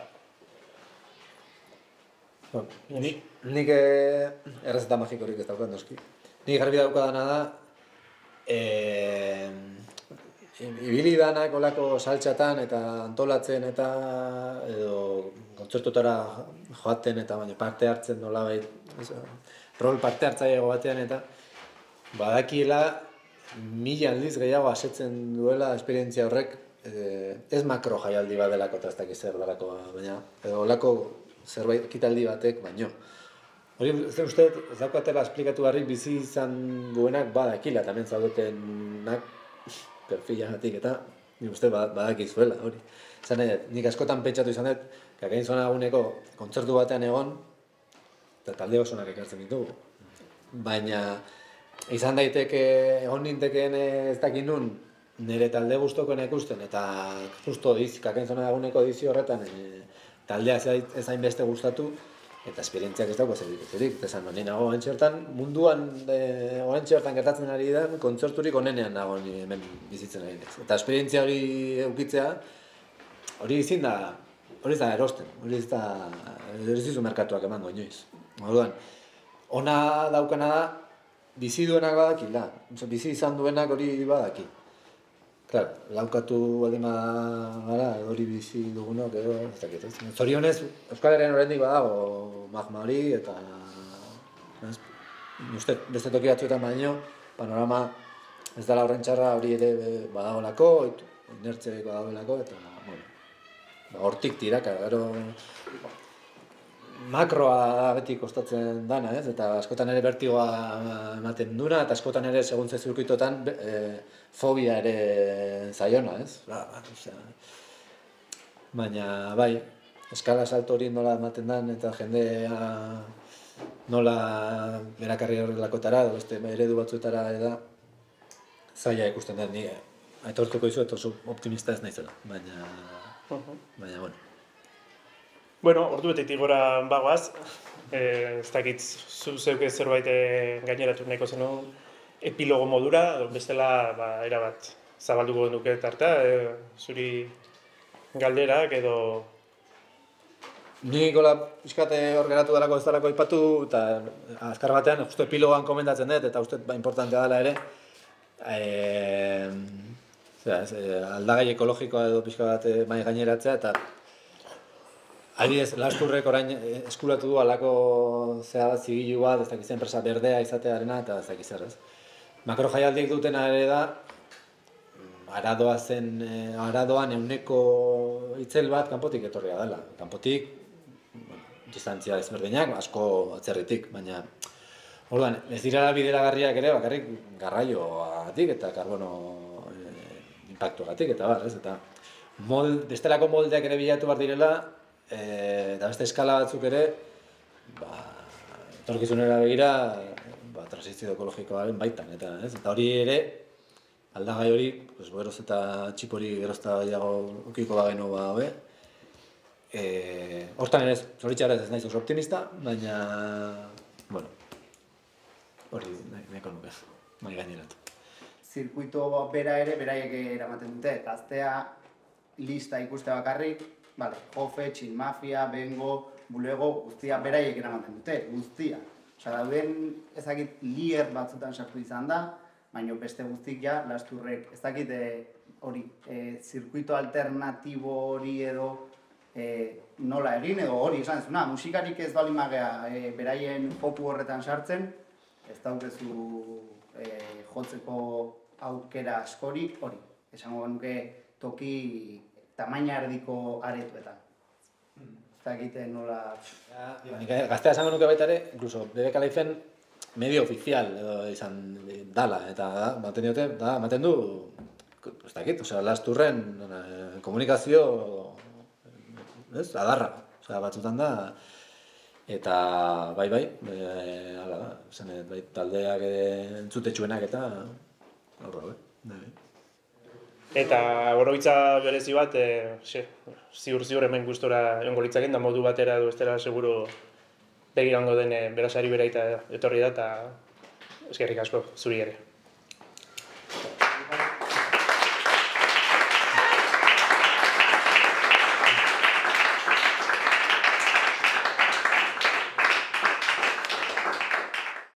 no, ni, nik eh, errezeta magikorik ez daukat noski. Nik garbi daukadana da eh, ibili danak olako saltxatan eta antolatzen eta edo kontzertutara joaten eta baina parte hartzen nolabait rol parte hartzaileago batean eta badakiela mila aldiz gehiago asetzen duela esperientzia horrek eh, ez makro jaialdi bat delako eta ez dakiz zer delako baina edo olako zerbait ekitaldi batek baino. Hori, ez uste, ez daukatela esplikatu barrik bizi izan duenak badakila, tamen zaudetenak perfilagatik eta nik uste badakizuela hori. Zan edo, nik askotan pentsatu izan dut, kakain zona aguneko kontzertu batean egon, eta talde osonak ekartzen ditugu. Baina, izan daiteke, egon nintekeen ez dakin nun, nire talde guztokoen ikusten, eta justo kakain zona aguneko edizio horretan, e, taldea ez hainbeste gustatu, eta esperientziak ez dauko zerik, eta esan, ni nago oantxe hortan, munduan e, oantxe hortan gertatzen ari da, kontzerturik onenean nago ni hemen bizitzen ari naiz. Eta esperientzia hori eukitzea, hori ezin da, hori ez da erosten, hori ez da, ez dizu merkatuak emango inoiz. Orduan, ona daukana da, bizi duenak badaki, da, bizi izan duenak hori badaki. Klar, laukatu baldin gara, hori bizi dugunok, edo, ez dakit, ez. Zorionez, Euskal Herrian oraindik badago magma hori, eta ez, uste, beste toki batzuetan baino, panorama ez dela horren txarra hori ere badagolako, inertzeko dagoelako, eta, bueno, hortik tiraka, gero, makroa beti kostatzen dana, ez? Eta askotan ere bertigoa ematen duna, eta askotan ere segun ze zirkuitotan e, fobia ere zaiona, ez? Ba, ba, osea, baina, bai, eskala salto hori nola ematen dan, eta jendea nola erakarri horrelakotara, edo beste eredu batzuetara da, zaila ikusten den, ni aitortuko dizu, eta oso optimista ez naizela, baina, baina, bueno. Bueno, ordu betetik gora bagoaz, e, ez dakit zu zeuke zerbait gaineratu nahiko zenun epilogo modura, bestela ba, erabat zabalduko genuke tartea, e, zuri galderak edo... Ni gola pixkate hor geratu delako ez delako ipatu, eta azkar batean, justu epilogoan komendatzen dut, eta uste ba, importantea dela ere, e, zera, ez, aldagai ekologikoa edo pixka bat mai gaineratzea, eta adibidez, Lasturrek orain eskuratu du alako zea bat zigilu bat, ez dakiz enpresa berdea izatearena eta ez dakiz zer, ez. Makro jaialdiek dutena ere da, aradoa zen, aradoan euneko itzel bat kanpotik etorria dela. Kanpotik, bueno, distantzia ezberdinak, asko atzerritik, baina orduan, ez dira bideragarriak ere, bakarrik garraioagatik eta karbono eh, impactuagatik eta bar, ez, eta mold, bestelako moldeak ere bilatu behar direla, E, eta beste eskala batzuk ere, ba, etorkizunera begira, ba, transizio ekologikoaren baitan, eta, ez? Eta hori ere, aldagai hori, pues, geroz eta txip hori geroz eta gehiago ukiko bagenu ba, hobe. E, hortan ere, zoritxarrez ez naiz oso optimista, baina, bueno, hori nahiko nuke, mai gaineratu. Zirkuito bera ere, beraiek eramaten dute, gaztea lista ikuste bakarrik, vale, Jofe, Txin Mafia, Bengo, Bulego, guztia beraiek eramaten dute, guztia. Osa, dauden ezakit lier batzutan sartu izan da, baina beste guztik ja, Lasturrek, ez dakit hori, e, zirkuito alternatibo hori edo e, nola egin, edo hori esan zuna, musikarik ez bali magea e, beraien joku horretan sartzen, ez daukezu e, jotzeko aukera askorik, hori, esango genuke toki tamaina erdiko aretuetan. Ez dakite nola... Gaztea esango nuke baita ere, incluso B B K Lifen medio ofizial edo izan dala, eta maten diote, da, maten du, ez dakit, osea, Lasturren komunikazio, ez, adarra, osea, batzutan da, eta bai, bai, e, ala da, esan, bai, taldeak entzutetxuenak eta, horra, bai, bai. Eta oroitza berezi bat, e, xe, ziur ziur hemen gustora egongo litzaken, da modu batera edo bestera seguro begirango den berasari beraita etorri da, eta eskerrik asko zuri ere.